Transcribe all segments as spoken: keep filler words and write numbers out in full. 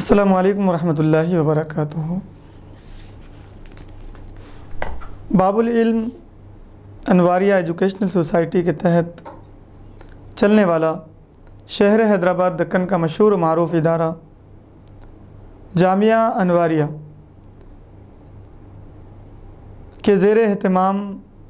अस्सलामु अलैकुम वरहमतुल्लाहि वबरकातुहू। बाबुल इल्म अनवारिया एजुकेशनल सोसाइटी के तहत चलने वाला शहर हैदराबाद दक्कन का मशहूर मारूफ इदारा जामिया अनवारिया के ज़ेर एहतमाम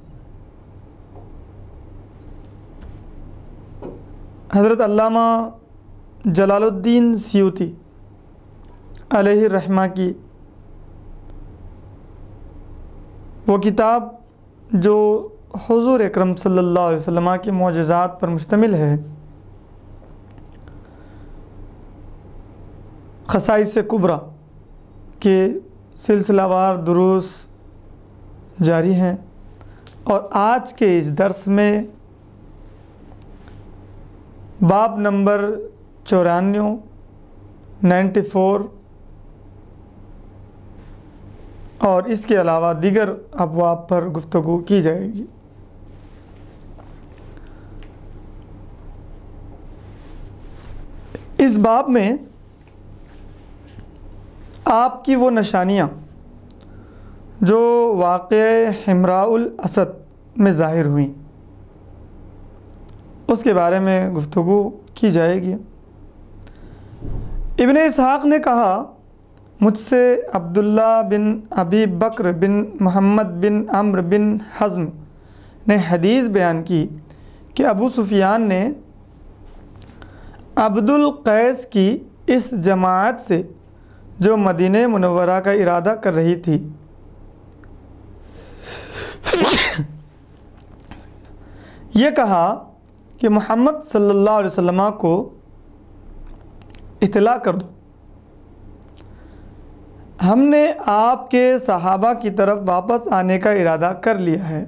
हज़रत अल्लामा जलालुद्दीन सियूती अलैहि रहमा की वो किताब जो हुज़ूर अकरम सल्लल्लाहु अलैहि वसल्लम के मोजज़ात पर मुश्तमिल है, ख़साइस कुबरा के सिलसिलावार दुरूस जारी हैं और आज के इस दर्स में बाब नंबर चौरानवे नाइन्टी फ़ोर और इसके अलावा दीगर अबवाब पर गुफ्तगू की जाएगी। इस बाब में आपकी वो निशानियाँ जो वाक़या हिमराउल असद में ज़ाहिर हुई उसके बारे में गुफ्तगू की जाएगी। इब्न इसहाक़ ने कहा, मुझसे अब्दुल्ला बिन अबी बकर बिन मोहम्मद बिन अम्र बिन हज़्म ने हदीस बयान की कि अबू सुफियान ने अब्दुल कैस की इस जमात से जो मदीने मुनव्वरा का इरादा कर रही थी ये कहा कि मोहम्मद सल्लल्लाहु अलैहि वसल्लम को इत्तला कर दो, हमने आपके सहाबा की तरफ वापस आने का इरादा कर लिया है,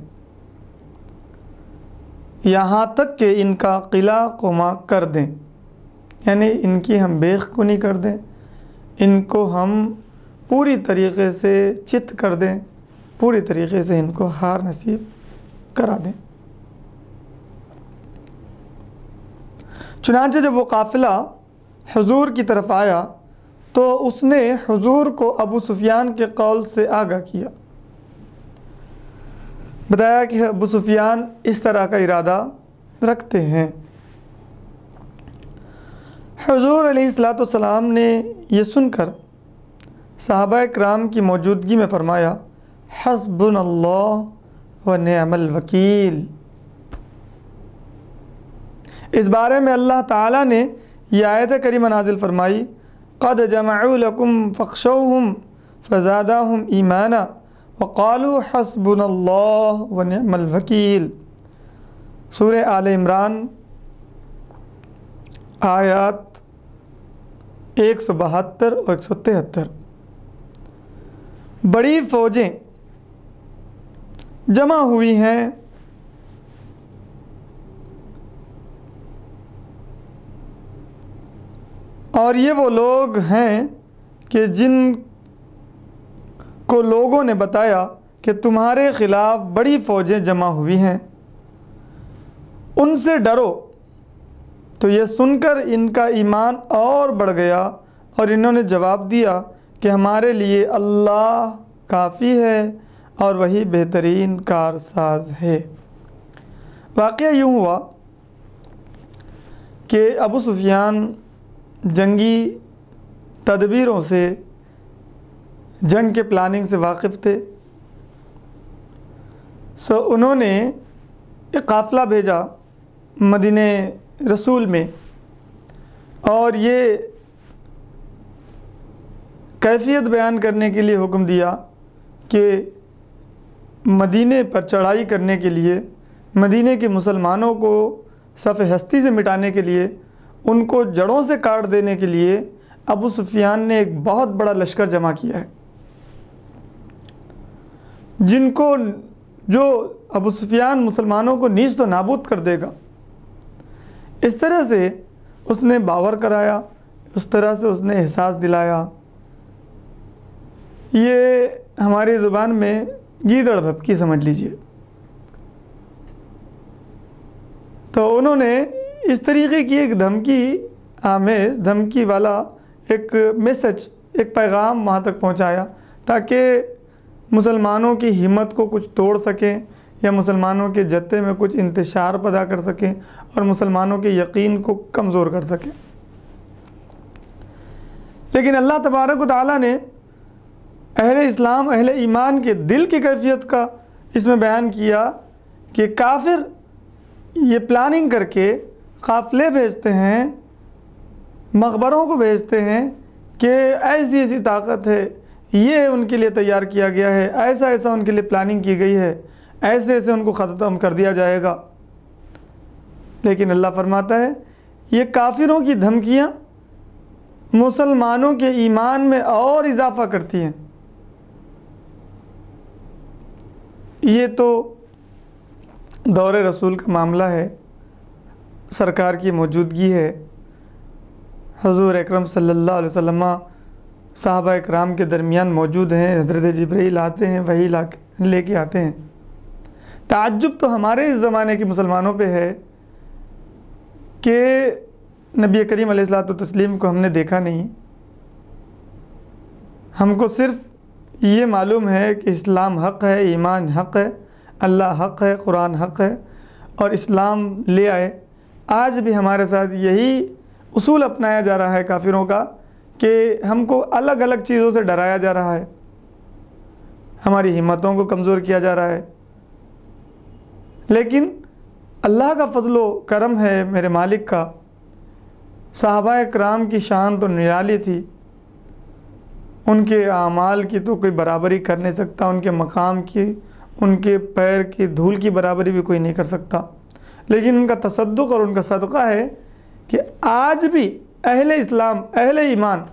यहाँ तक कि इनका किला कुमा कर दें, यानी इनकी हम बेखुनी कर दें, इनको हम पूरी तरीक़े से चित कर दें, पूरी तरीक़े से इनको हार नसीब करा दें। चुनांचे जब वो काफ़िला हुज़ूर की तरफ आया तो उसने हुज़ूर को अबू सुफियान के कौल से आगाह किया, बताया कि अबू सुफियान इस तरह का इरादा रखते हैं। हुज़ूर अलैहिस्सलातु वस्सलाम ने ये सुनकर सहाबा इकराम की मौजूदगी में फ़रमाया, हस्बुनल्लाह व निअमल वकील। इस बारे में अल्लाह ताला ने यह आयत करीमा नाज़िल फ़रमाई, क़द जमअू लकुम फ़ख्शौहुम फ़ज़ादहुम ईमाना व क़ालू हस्बुनल्लाह व निअमल वकील। सूरह आले इमरान आयत एक सौ बहत्तर और एक सौ तिहत्तर। बड़ी फ़ौजें जमा हुई हैं और ये वो लोग हैं कि जिन को लोगों ने बताया कि तुम्हारे ख़िलाफ़ बड़ी फ़ौजें जमा हुई हैं, उनसे डरो। तो ये सुनकर इनका ईमान और बढ़ गया और इन्होंने जवाब दिया कि हमारे लिए अल्लाह काफ़ी है और वही बेहतरीन कारसाज है। वाक़या यूँ हुआ कि अबू सुफियान जंगी तदबीरों से, जंग के प्लानिंग से वाकिफ़ थे। सो उन्होंने एक काफ़िला भेजा मदीने रसूल में और ये कैफियत बयान करने के लिए हुक्म दिया कि मदीने पर चढ़ाई करने के लिए, मदीने के मुसलमानों को सफ़ हस्ती से मिटाने के लिए, उनको जड़ों से काट देने के लिए अबू सुफियान ने एक बहुत बड़ा लश्कर जमा किया है, जिनको जो अबू सुफियान मुसलमानों को नीच तो नाबूद कर देगा। इस तरह से उसने बावर कराया, उस तरह से उसने एहसास दिलाया। ये हमारी ज़ुबान में गीदड़ भपकी समझ लीजिए। तो उन्होंने इस तरीक़े की एक धमकी आमेज़ धमकी वाला एक मैसेज, एक पैगाम वहाँ तक पहुँचाया ताकि मुसलमानों की हिम्मत को कुछ तोड़ सकें या मुसलमानों के जत्थे में कुछ इंतशार पैदा कर सकें और मुसलमानों के यकीन को कमज़ोर कर सकें। लेकिन अल्लाह तबारक व तआला ने अहले इस्लाम, अहले ईमान के दिल की कैफियत का इसमें बयान किया कि काफिर ये प्लानिंग करके काफ़िले भेजते हैं, मकबरों को भेजते हैं कि ऐसी ऐसी ताकत है, ये उनके लिए तैयार किया गया है, ऐसा ऐसा उनके लिए प्लानिंग की गई है, ऐसे ऐसे उनको ख़त्म कर दिया जाएगा। लेकिन अल्लाह फरमाता है ये काफिरों की धमकियाँ मुसलमानों के ईमान में और इजाफ़ा करती हैं। ये तो दौरे रसूल का मामला है, सरकार की मौजूदगी है, हुज़ूर अकरम सल्लल्लाहु अलैहि वसल्लम सहाबा इकराम के दरमियान मौजूद हैं, हज़रत जिब्रील आते हैं, वही ला के लेके आते हैं। ताज्जुब तो हमारे इस ज़माने के मुसलमानों पे है कि नबी करीम अलैहिस्सलातु तस्लीम को हमने देखा नहीं। हमको सिर्फ़ ये मालूम है कि इस्लाम हक़ है, ईमान हक़ है, अल्लाह हक़ है, कुरान हक़ है और इस्लाम ले आए। आज भी हमारे साथ यही उसूल अपनाया जा रहा है काफिरों का कि हमको अलग अलग चीज़ों से डराया जा रहा है, हमारी हिम्मतों को कमज़ोर किया जा रहा है। लेकिन अल्लाह का फजलो करम है मेरे मालिक का, सहाबा कराम की शान तो निराली थी, उनके आमाल की तो कोई बराबरी कर नहीं सकता, उनके मकाम की, उनके पैर की धूल की बराबरी भी कोई नहीं कर सकता। लेकिन उनका तसद्दुक़ और उनका सदक़ा है कि आज भी अहले इस्लाम, अहले ईमान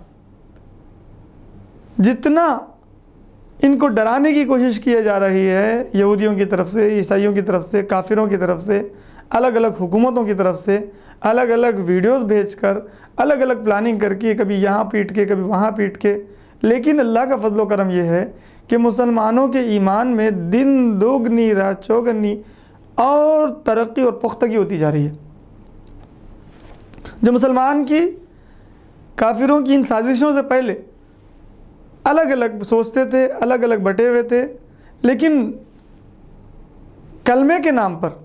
जितना इनको डराने की कोशिश की जा रही है यहूदियों की तरफ से, ईसाइयों की तरफ से, काफिरों की तरफ से, अलग अलग हुकूमतों की तरफ से, अलग अलग वीडियोस भेजकर, अलग अलग प्लानिंग करके, कभी यहाँ पीट के कभी वहाँ पीट के, लेकिन अल्लाह का फजलो करम यह है कि मुसलमानों के ईमान में दिन दोगुनी रात चौगुनी और तरक्की और पुख्तगी होती जा रही है। जो मुसलमान की काफिरों की इन साजिशों से पहले अलग अलग सोचते थे, अलग अलग बटे हुए थे, लेकिन कलमे के नाम पर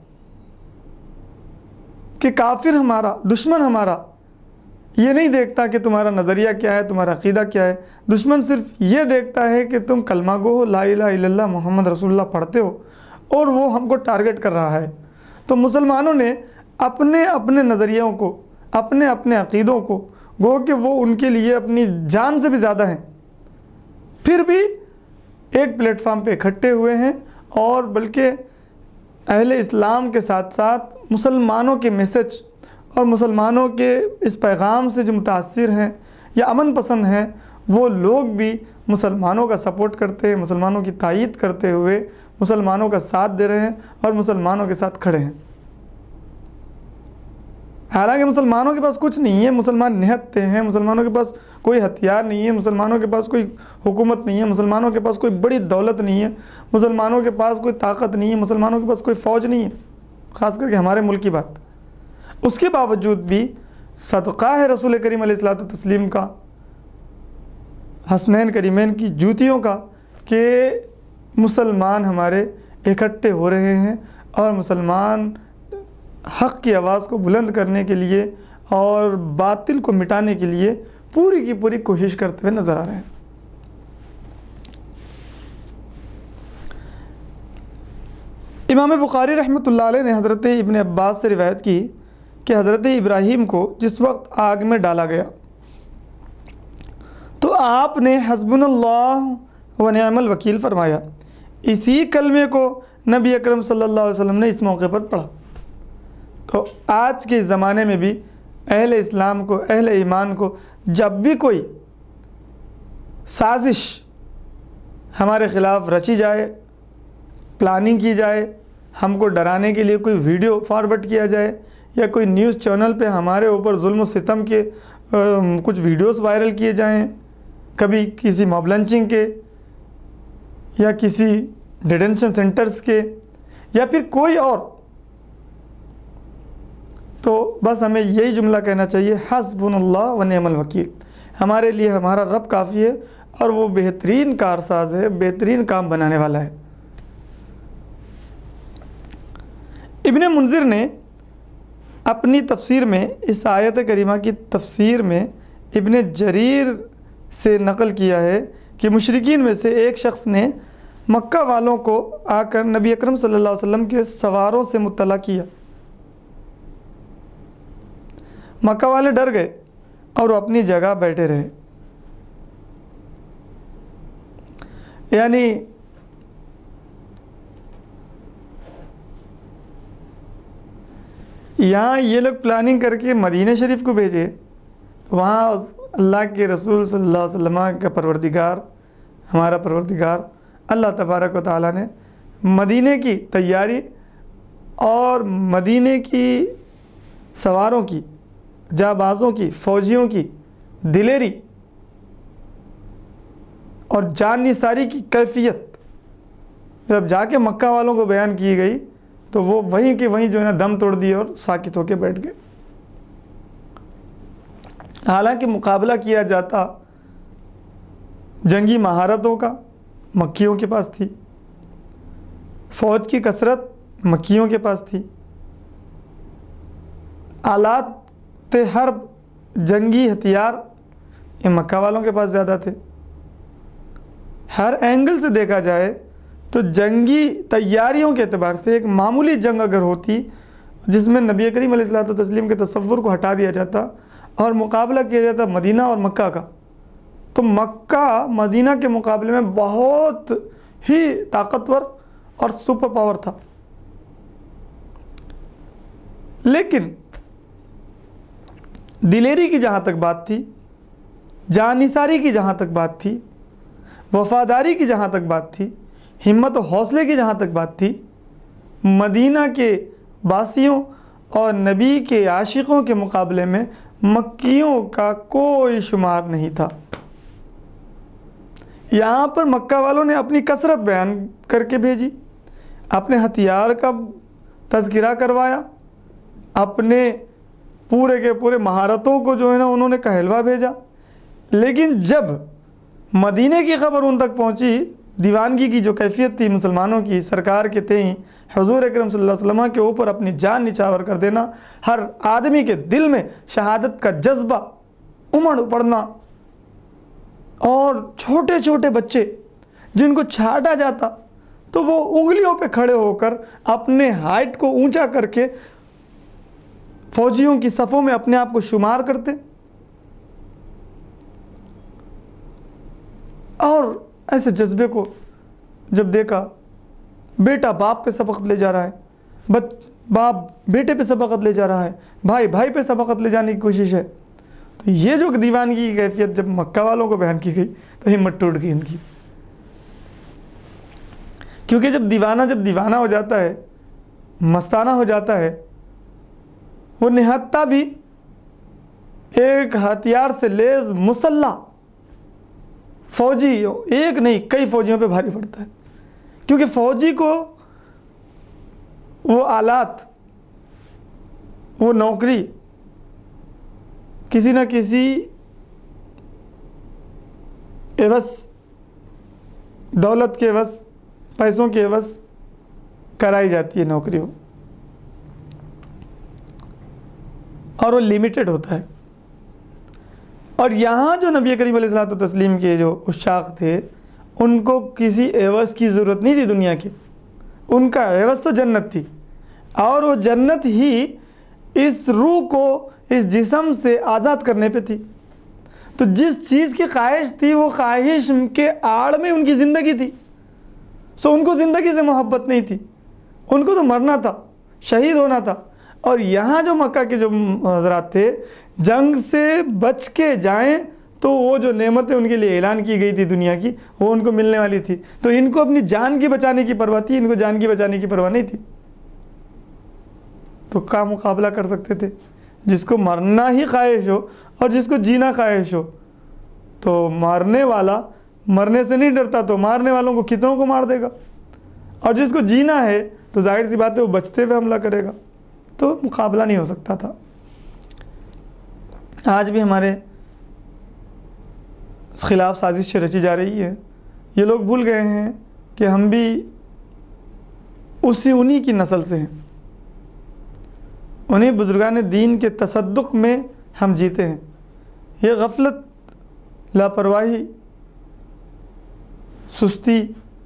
कि काफिर हमारा, दुश्मन हमारा, ये नहीं देखता कि तुम्हारा नज़रिया क्या है, तुम्हारा अक़ीदा क्या है। दुश्मन सिर्फ ये देखता है कि तुम कलमा गो हो, ला इलाहा इल्लल्लाह मोहम्मद रसूलुल्लाह पढ़ते हो, और वो हमको टारगेट कर रहा है। तो मुसलमानों ने अपने अपने नज़रियों को, अपने अपने अक़ीदों को, गो कि वो उनके लिए अपनी जान से भी ज़्यादा हैं, फिर भी एक प्लेटफार्म पे इकट्ठे हुए हैं और बल्कि अहले इस्लाम के साथ साथ मुसलमानों के मैसेज और मुसलमानों के इस पैगाम से जो मुतासिर हैं या अमन पसंद हैं, वो लोग भी मुसलमानों का सपोर्ट करते हैं, मुसलमानों की तायीद करते हुए मुसलमानों का साथ दे रहे हैं और मुसलमानों के साथ खड़े हैं। हालांकि मुसलमानों के पास कुछ नहीं है, मुसलमान निहत्ते हैं, मुसलमानों के पास कोई हथियार नहीं है, मुसलमानों के पास कोई हुकूमत नहीं है, मुसलमानों के पास कोई बड़ी दौलत नहीं है, मुसलमानों के पास कोई ताकत नहीं है, मुसलमानों के पास कोई फ़ौज नहीं है, ख़ास करके हमारे मुल्क की बात। उसके बावजूद भी सदक़ा है रसूल करीम अलैहिस्सलातु तस्लीम का, हसनैन करीमैन की जूतियों का, कि मुसलमान हमारे इकट्ठे हो रहे हैं और मुसलमान हक़ की आवाज़ को बुलंद करने के लिए और बातिल को मिटाने के लिए पूरी की पूरी कोशिश करते हुए नज़र आ रहे हैं। इमाम बुखारी रहमतुल्लाह अलैह ने हज़रत इब्न अब्बास से रिवायत की कि हज़रत इब्राहीम को जिस वक्त आग में डाला गया तो आपने हस्बुनल्लाह व निअमल वकील फरमाया। इसी कलमे को नबी अकरम सल्लल्लाहु अलैहि वसल्लम ने इस मौके पर पढ़ा। तो आज के ज़माने में भी अहले इस्लाम को, अहले ईमान को जब भी कोई साजिश हमारे ख़िलाफ़ रची जाए, प्लानिंग की जाए, हमको डराने के लिए कोई वीडियो फॉरवर्ड किया जाए या कोई न्यूज़ चैनल पे हमारे ऊपर जुल्म व सितम के आ, कुछ वीडियोस वायरल किए जाएं, कभी किसी मॉब लंचिंग के या किसी डिटेंशन सेंटर्स के या फिर कोई और, तो बस हमें यही जुमला कहना चाहिए, हस्बुनल्लाह व निअमल वकील। हमारे लिए हमारा रब काफ़ी है और वो बेहतरीन कारसाज है, बेहतरीन काम बनाने वाला है। इब्ने मुंज़िर ने अपनी तफसीर में इस आयत करीमा की तफसीर में इब्ने जरीर से नकल किया है कि मुशरिकीन में से एक शख्स ने मक्का वालों को आकर नबी अकरम सल्लल्लाहु अलैहि वसल्लम के सवारों से मुत्तला किया। मक्का वाले डर गए और वो अपनी जगह बैठे रहे। यानी यहाँ ये लोग प्लानिंग करके मदीना शरीफ को भेजे, वहाँ अल्लाह के रसूल सल्लल्लाहु अलैहि वसल्लम का परवरदिगार, हमारा परवरदिगार अल्लाह तबारक व तआला ने मदीने की तैयारी और मदीने की सवारों की, जाबाज़ों की, फ़ौजियों की दिलेरी और जान निसारी की कैफियत जब जाके मक्का वालों को बयान की गई तो वो वहीं के वहीं जो है ना दम तोड़ दिए और साकित होकर बैठ गए। हालांकि मुकाबला किया जाता जंगी महारतों का मक्कियों के पास थी, फ़ौज की कसरत मक्कियों के पास थी, आलात हर जंगी हथियार ये मक्का वालों के पास ज़्यादा थे। हर एंगल से देखा जाए तो जंगी तैयारियों के एतबार से एक मामूली जंग अगर होती जिसमें नबी करीम अलैहिस्सलातु व तस्लीम के तसव्वुर को हटा दिया जाता और मुकाबला किया जाता मदीना और मक्का का, तो मक्का मदीना के मुकाबले में बहुत ही ताकतवर और सुपर पावर था। लेकिन दिलेरी की जहाँ तक बात थी, जानिसारी की जहाँ तक बात थी, वफ़ादारी की जहाँ तक बात थी, हिम्मत और हौसले की जहाँ तक बात थी, मदीना के बासियों और नबी के आशिकों के मुकाबले में मक्कियों का कोई शुमार नहीं था। यहाँ पर मक्का वालों ने अपनी कसरत बयान करके भेजी, अपने हथियार का तज़किरा करवाया, अपने पूरे के पूरे महारतों को जो है ना उन्होंने कहलवा भेजा। लेकिन जब मदीने की ख़बर उन तक पहुँची, दीवानगी की जो कैफियत थी मुसलमानों की, सरकार के थे ही हुज़ूर अकरम सल्लल्लाहु अलैहि वसल्लम के ऊपर अपनी जान निछावर कर देना, हर आदमी के दिल में शहादत का जज्बा उमड़ पड़ना, और छोटे छोटे बच्चे जिनको छाटा जाता तो वो उंगलियों पे खड़े होकर अपने हाइट को ऊंचा करके फौजियों की सफ़ों में अपने आप को शुमार करते। और ऐसे जज्बे को जब देखा, बेटा बाप पे सबकत ले जा रहा है, बच बाप बेटे पे सबकत ले जा रहा है, भाई भाई पे सबकत ले जाने की कोशिश है, तो ये जो दीवानगी की कैफियत जब मक्का वालों को बयान की गई तो हिम्मत टूट गई इनकी। क्योंकि जब दीवाना जब दीवाना हो जाता है, मस्ताना हो जाता है, वो निहत्ता भी एक हथियार से लेज मुसल्ला फौजी, एक नहीं कई फौजियों पे भारी पड़ता है। क्योंकि फौजी को वो आलात, वो नौकरी किसी न किसी एवज, दौलत के एवज, पैसों के एवज कराई जाती है नौकरी हो, और वो लिमिटेड होता है। और यहाँ जो नबी करीम अलैहिस्सलातु तस्लीम के जो उशाक थे, उनको किसी एवज की ज़रूरत नहीं थी दुनिया की, उनका एवज तो जन्नत थी, और वो जन्नत ही इस रूह को इस जिस्म से आज़ाद करने पे थी। तो जिस चीज़ की ख्वाहिश थी वो ख्वाहिश के आड़ में उनकी ज़िंदगी थी। सो उनको ज़िंदगी से मोहब्बत नहीं थी, उनको तो मरना था, शहीद होना था। और यहाँ जो मक्का के जो हज़रात थे, जंग से बच के जाएं तो वो जो नेमतें उनके लिए ऐलान की गई थी दुनिया की, वो उनको मिलने वाली थी। तो इनको अपनी जान की बचाने की परवाह थी, इनको जान की बचाने की परवाह नहीं थी। तो क्या मुकाबला कर सकते थे? जिसको मरना ही ख्वाहिश हो और जिसको जीना ख्वाहिश हो, तो मारने वाला मरने से नहीं डरता, तो मारने वालों को कितनों को मार देगा। और जिसको जीना है तो जाहिर सी बात है वो बचते हुए हमला करेगा, तो मुकाबला नहीं हो सकता था। आज भी हमारे ख़िलाफ़ साजिश रची जा रही है। ये लोग भूल गए हैं कि हम भी उसी उन्हीं की नस्ल से हैं, उन्हीं बुज़ुर्गान दीन के तसद्दुक़ में हम जीते हैं। ये गफलत, लापरवाही, सुस्ती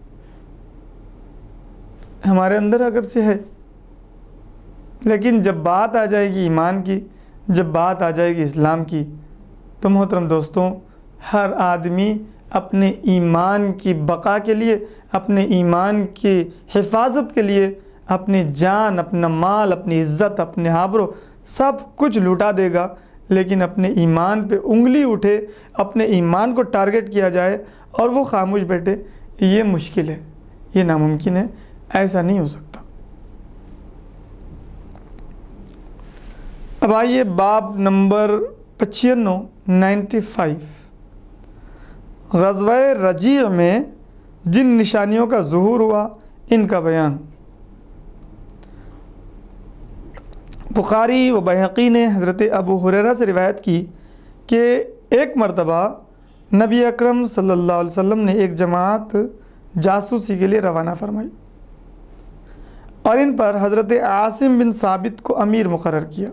हमारे अंदर अगरचे है, लेकिन जब बात आ जाएगी ईमान की, जब बात आ जाएगी इस्लाम की, तो मोहतरम दोस्तों, हर आदमी अपने ईमान की बका के लिए, अपने ईमान की हिफाजत के लिए अपनी जान, अपना माल, अपनी इज़्ज़त, अपने आबरो सब कुछ लुटा देगा। लेकिन अपने ईमान पे उंगली उठे, अपने ईमान को टारगेट किया जाए और वो खामोश बैठे, ये मुश्किल है, ये नामुमकिन है, ऐसा नहीं हो सकता। अब आइए बाब नंबर पचानवे नाइन्टी फाइव, ग़ज़वा रजी में जिन निशानियों का ज़ुहूर हुआ, इनका बयान। बुखारी व बैहक़ी ने हज़रत अबू हुरैरा से रिवायत की कि एक मरतबा नबी अकरम सल्लल्लाहु अलैहि वसल्लम ने एक जमात जासूसी के लिए रवाना फरमाई और इन पर हज़रत आसिम बिन साबित को अमीर मुकर्रर किया।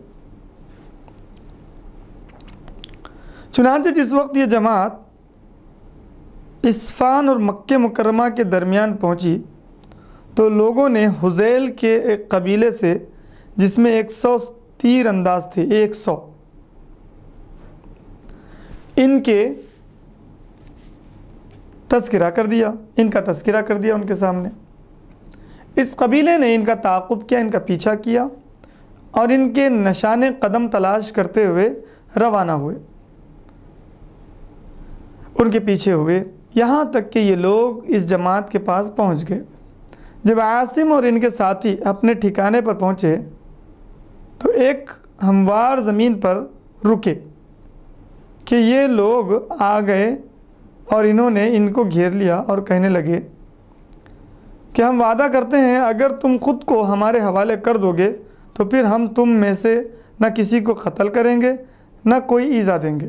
चुनांचे जिस वक्त ये जमात इस्फ़ान और मक्के मुकर्रमा के दरमियान पहुंची, तो लोगों ने हुज़ैल के एक कबीले से, जिसमें एक सौ तीर अंदाज थे, एक सौ, इनके तस्किरा कर दिया, इनका तस्किरा कर दिया उनके सामने। इस कबीले ने इनका ताक़ुब किया, इनका पीछा किया और इनके निशाने कदम तलाश करते हुए रवाना हुए, उनके पीछे हुए, यहाँ तक कि ये लोग इस जमात के पास पहुँच गए। जब आसिम और इनके साथी अपने ठिकाने पर पहुँचे तो एक हमवार ज़मीन पर रुके कि ये लोग आ गए और इन्होंने इनको घेर लिया और कहने लगे कि हम वादा करते हैं, अगर तुम ख़ुद को हमारे हवाले कर दोगे तो फिर हम तुम में से न किसी को कत्ल करेंगे न कोई ईज़ा देंगे।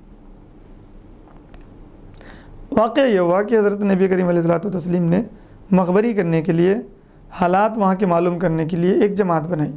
वाक़या ये हुआ कि हज़रत नबी करीम अलैहिस्सलातु तस्लीम ने मखबरी करने के लिए, हालात वहाँ के मालूम करने के लिए एक जमात बनाई।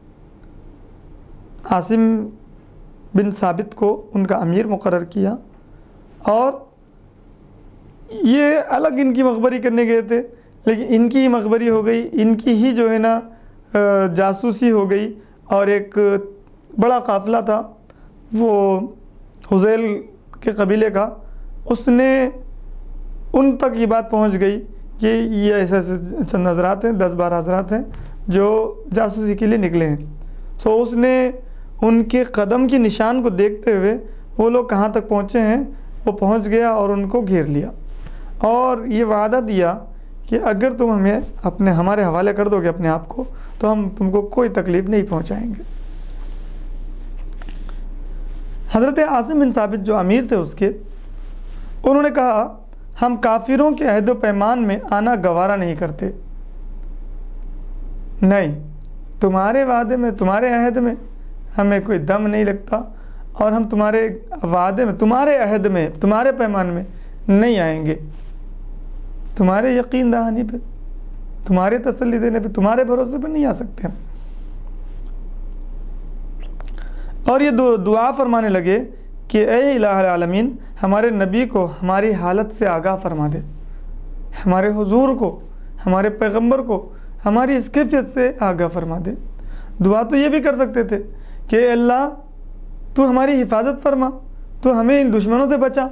आसिम बिन साबित को उनका अमीर मुकर्रर किया और ये अलग इनकी मखबरी करने गए थे, लेकिन इनकी ही मखबरी हो गई, इनकी ही जो है ना जासूसी हो गई और एक बड़ा काफ़िला था वो हुज़ैल के कबीले का, उसने उन तक ये बात पहुंच गई कि ये ऐसे ऐसे चंद हज़रात हैं, दस बारह हज़रात हैं जो जासूसी के लिए निकले हैं। सो उसने उनके कदम के निशान को देखते हुए वो लोग कहाँ तक पहुँचे हैं वो पहुँच गया और उनको घेर लिया और ये वादा दिया कि अगर तुम हमें अपने हमारे हवाले कर दोगे अपने आप को, तो हम तुमको कोई तकलीफ़ नहीं पहुँचाएंगे। हज़रत आसिम बिन साबित जो अमीर थे उसके, उन्होंने कहा, हम काफिरों के अहद व पैमान में आना गवारा नहीं करते। नहीं, तुम्हारे वादे में, तुम्हारे अहद में हमें कोई दम नहीं लगता और हम तुम्हारे वादे में, तुम्हारे अहद में, तुम्हारे पैमान में नहीं आएंगे। तुम्हारे यकीन दहानी पे, तुम्हारे तसल्ली देने पे, तुम्हारे भरोसे पे नहीं आ सकते हम। और ये दु, दुआ फरमाने लगे कि ए इलाहुल आलमीन, हमारे नबी को हमारी हालत से आगाह फरमा दे, हमारे हुजूर को, हमारे पैगंबर को हमारी इस कैफियत से आगाह फरमा दे। दुआ तो ये भी कर सकते थे कि अल्लाह तू हमारी हिफाजत फरमा, तो हमें इन दुश्मनों से बचा,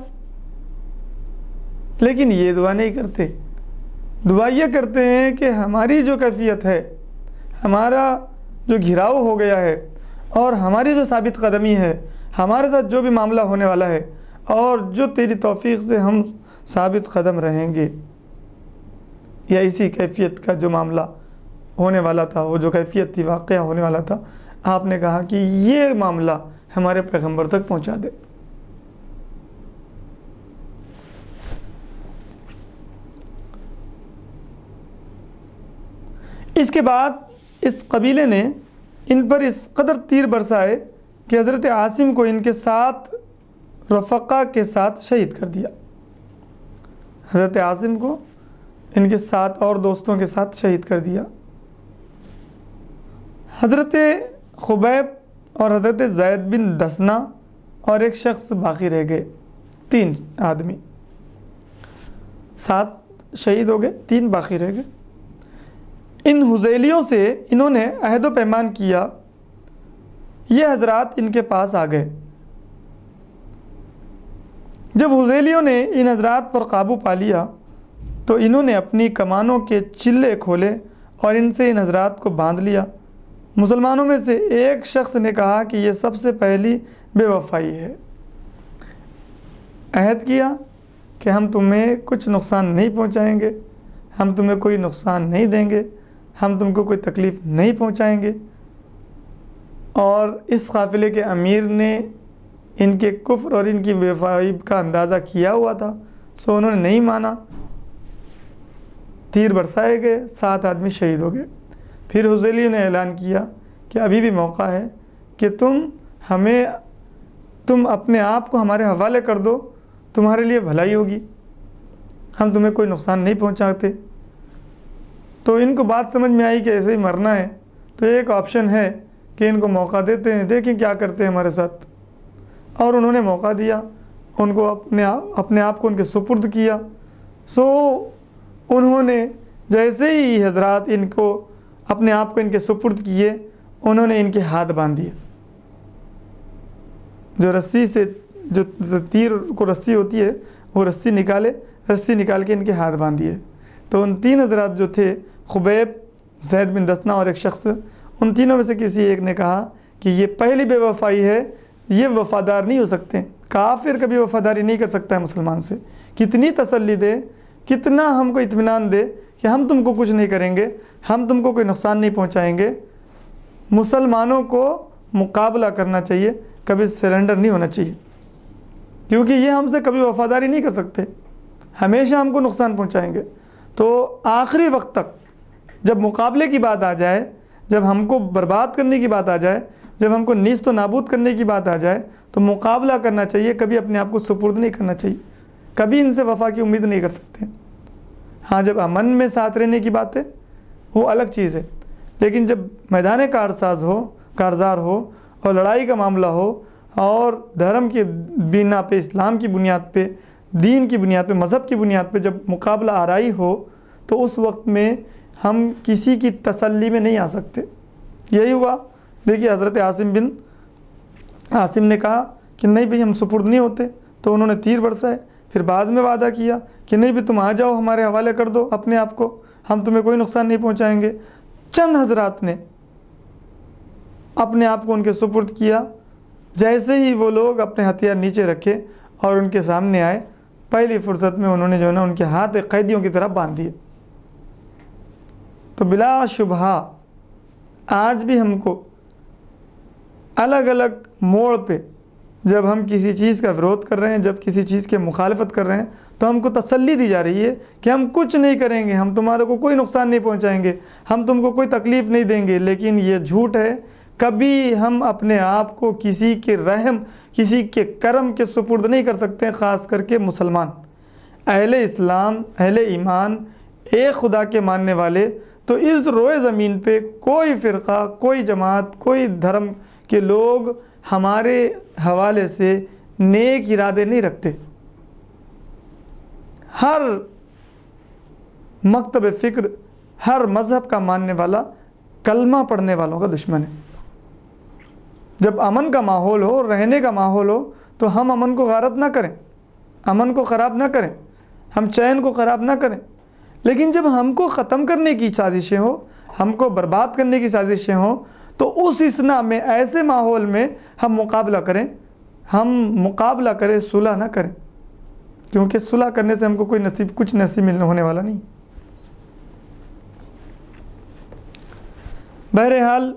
लेकिन ये दुआ नहीं करते। दुआ ये करते हैं कि हमारी जो कैफियत है, हमारा जो घिराव हो गया है और हमारी जो साबित कदमी है, हमारे साथ जो भी मामला होने वाला है और जो तेरी तौफीक से हम साबित कदम रहेंगे, या इसी कैफियत का जो मामला होने वाला था, वो जो कैफियत थी, वाक़या होने वाला था, आपने कहा कि ये मामला हमारे पैगंबर तक पहुंचा दे। इसके बाद इस कबीले ने इन पर इस कदर तीर बरसाए कि हज़रत आसिम को इनके साथ रफ़क़ा के साथ शहीद कर दिया। हज़रत आसिम को इनके साथ और दोस्तों के साथ शहीद कर दिया। हज़रत खुबैब और हज़रत ज़ैद बिन दसना और एक शख्स बाकी रह गए, तीन आदमी, सात शहीद हो गए, तीन बाकी रह गए। इन हुज़ैलियों से इन्होंने अहद व पैमान किया। ये हजरात इनके पास आ गए। जब हुज़ैलियों ने इन हजरात पर काबू पा लिया तो इन्होंने अपनी कमानों के चिल्ले खोले और इनसे इन हजरात को बांध लिया। मुसलमानों में से एक शख्स ने कहा कि ये सबसे पहली बेवफाई है। अहद किया कि हम तुम्हें कुछ नुकसान नहीं पहुंचाएंगे, हम तुम्हें कोई नुकसान नहीं देंगे, हम तुमको कोई तकलीफ़ नहीं पहुंचाएंगे। और इस काफ़िले के अमीर ने इनके कुफ्र और इनकी बेवफाई का अंदाज़ा किया हुआ था, सो उन्होंने नहीं माना। तीर बरसाए गए, सात आदमी शहीद हो गए। फिर हुज़ैली ने ऐलान किया कि अभी भी मौका है कि तुम हमें तुम अपने आप को हमारे हवाले कर दो, तुम्हारे लिए भलाई होगी, हम तुम्हें कोई नुकसान नहीं पहुंचाते। तो इनको बात समझ में आई कि ऐसे ही मरना है, तो एक ऑप्शन है कि इनको मौका देते हैं, देखें क्या करते हैं हमारे साथ। और उन्होंने मौका दिया, उनको अपने आप अपने आप को उनके सुपुर्द किया। सो उन्होंने जैसे ही हजरात इनको अपने आप को इनके सुपुर्द किए, उन्होंने इनके हाथ बांध दिए। जो रस्सी से, जो तीर को रस्सी होती है, वो रस्सी निकाले, रस्सी निकाल के इनके हाथ बांध दिए। तो उन तीन हजरात जो थे, खुबैब, ज़ैद बिन दसना और एक शख्स, उन तीनों में से किसी एक ने कहा कि ये पहली बेवफाई है, ये वफ़ादार नहीं हो सकते। काफिर कभी वफ़ादारी नहीं कर सकता है मुसलमान से। कितनी तसल्ली दे, कितना हमको इत्मीनान दे कि हम तुमको कुछ नहीं करेंगे, हम तुमको कोई नुकसान नहीं पहुंचाएंगे। मुसलमानों को मुकाबला करना चाहिए, कभी सरेंडर नहीं होना चाहिए, क्योंकि ये हमसे कभी वफ़ादारी नहीं कर सकते, हमेशा हमको नुकसान पहुंचाएंगे। तो आखिरी वक्त तक जब मुकाबले की बात आ जाए, जब हमको बर्बाद करने की बात आ जाए, जब हमको नीस्त व नाबूद करने की बात आ जाए, तो मुकाबला करना चाहिए, कभी अपने आप को सुपुर्द नहीं करना चाहिए, कभी इनसे वफ़ा की उम्मीद नहीं कर सकते। हाँ, जब अमन में साथ रहने की बात है वो अलग चीज़ है, लेकिन जब मैदान कारसाज हो, कारजार हो और लड़ाई का मामला हो और धर्म के बिना पे, इस्लाम की बुनियाद पे, दीन की बुनियाद पे, मज़हब की बुनियाद पे जब मुकाबला आराई हो, तो उस वक्त में हम किसी की तसल्ली में नहीं आ सकते। यही हुआ। देखिए, हज़रत आसिम बिन आसिम ने कहा कि नहीं भाई, हम सुपुर्द नहीं होते, तो उन्होंने तीर बरसाए। फिर बाद में वादा किया कि नहीं भी, तुम आ जाओ, हमारे हवाले कर दो अपने आप को, हम तुम्हें कोई नुकसान नहीं पहुंचाएंगे। चंद हजरात ने अपने आप को उनके सुपुर्द किया। जैसे ही वो लोग अपने हथियार नीचे रखे और उनके सामने आए, पहली फुर्सत में उन्होंने जो है ना उनके हाथ एक कैदियों की तरह बांध दिए। तो बिला शुबहा आज भी हमको अलग अलग मोड़ पे जब हम किसी चीज़ का विरोध कर रहे हैं, जब किसी चीज़ के मुखालफत कर रहे हैं, तो हमको तसल्ली दी जा रही है कि हम कुछ नहीं करेंगे, हम तुम्हारे को कोई नुकसान नहीं पहुंचाएंगे, हम तुमको कोई तकलीफ़ नहीं देंगे। लेकिन ये झूठ है। कभी हम अपने आप को किसी के रहम, किसी के करम के सुपुर्द नहीं कर सकते हैं, ख़ास करके मुसलमान, अहले इस्लाम, अहले ईमान, एक खुदा के मानने वाले। तो इस रोए ज़मीन पे कोई फ़िरक़ा, कोई जमात, कोई धर्म के लोग हमारे हवाले से नेक इरादे नहीं रखते। हर मकतब फ़िक्र, हर मज़हब का मानने वाला कलमा पढ़ने वालों का दुश्मन है। जब अमन का माहौल हो, रहने का माहौल हो, तो हम अमन को गारत ना करें, अमन को ख़राब ना करें, हम चैन को ख़राब ना करें। लेकिन जब हमको ख़त्म करने की साजिशें हो, हमको बर्बाद करने की साजिशें हो, तो उस इसना में, ऐसे माहौल में हम मुकाबला करें, हम मुकाबला करें, सुलह ना करें, क्योंकि सुलह करने से हमको कोई नसीब, कुछ नसीब मिलने होने वाला नहीं। बहरहाल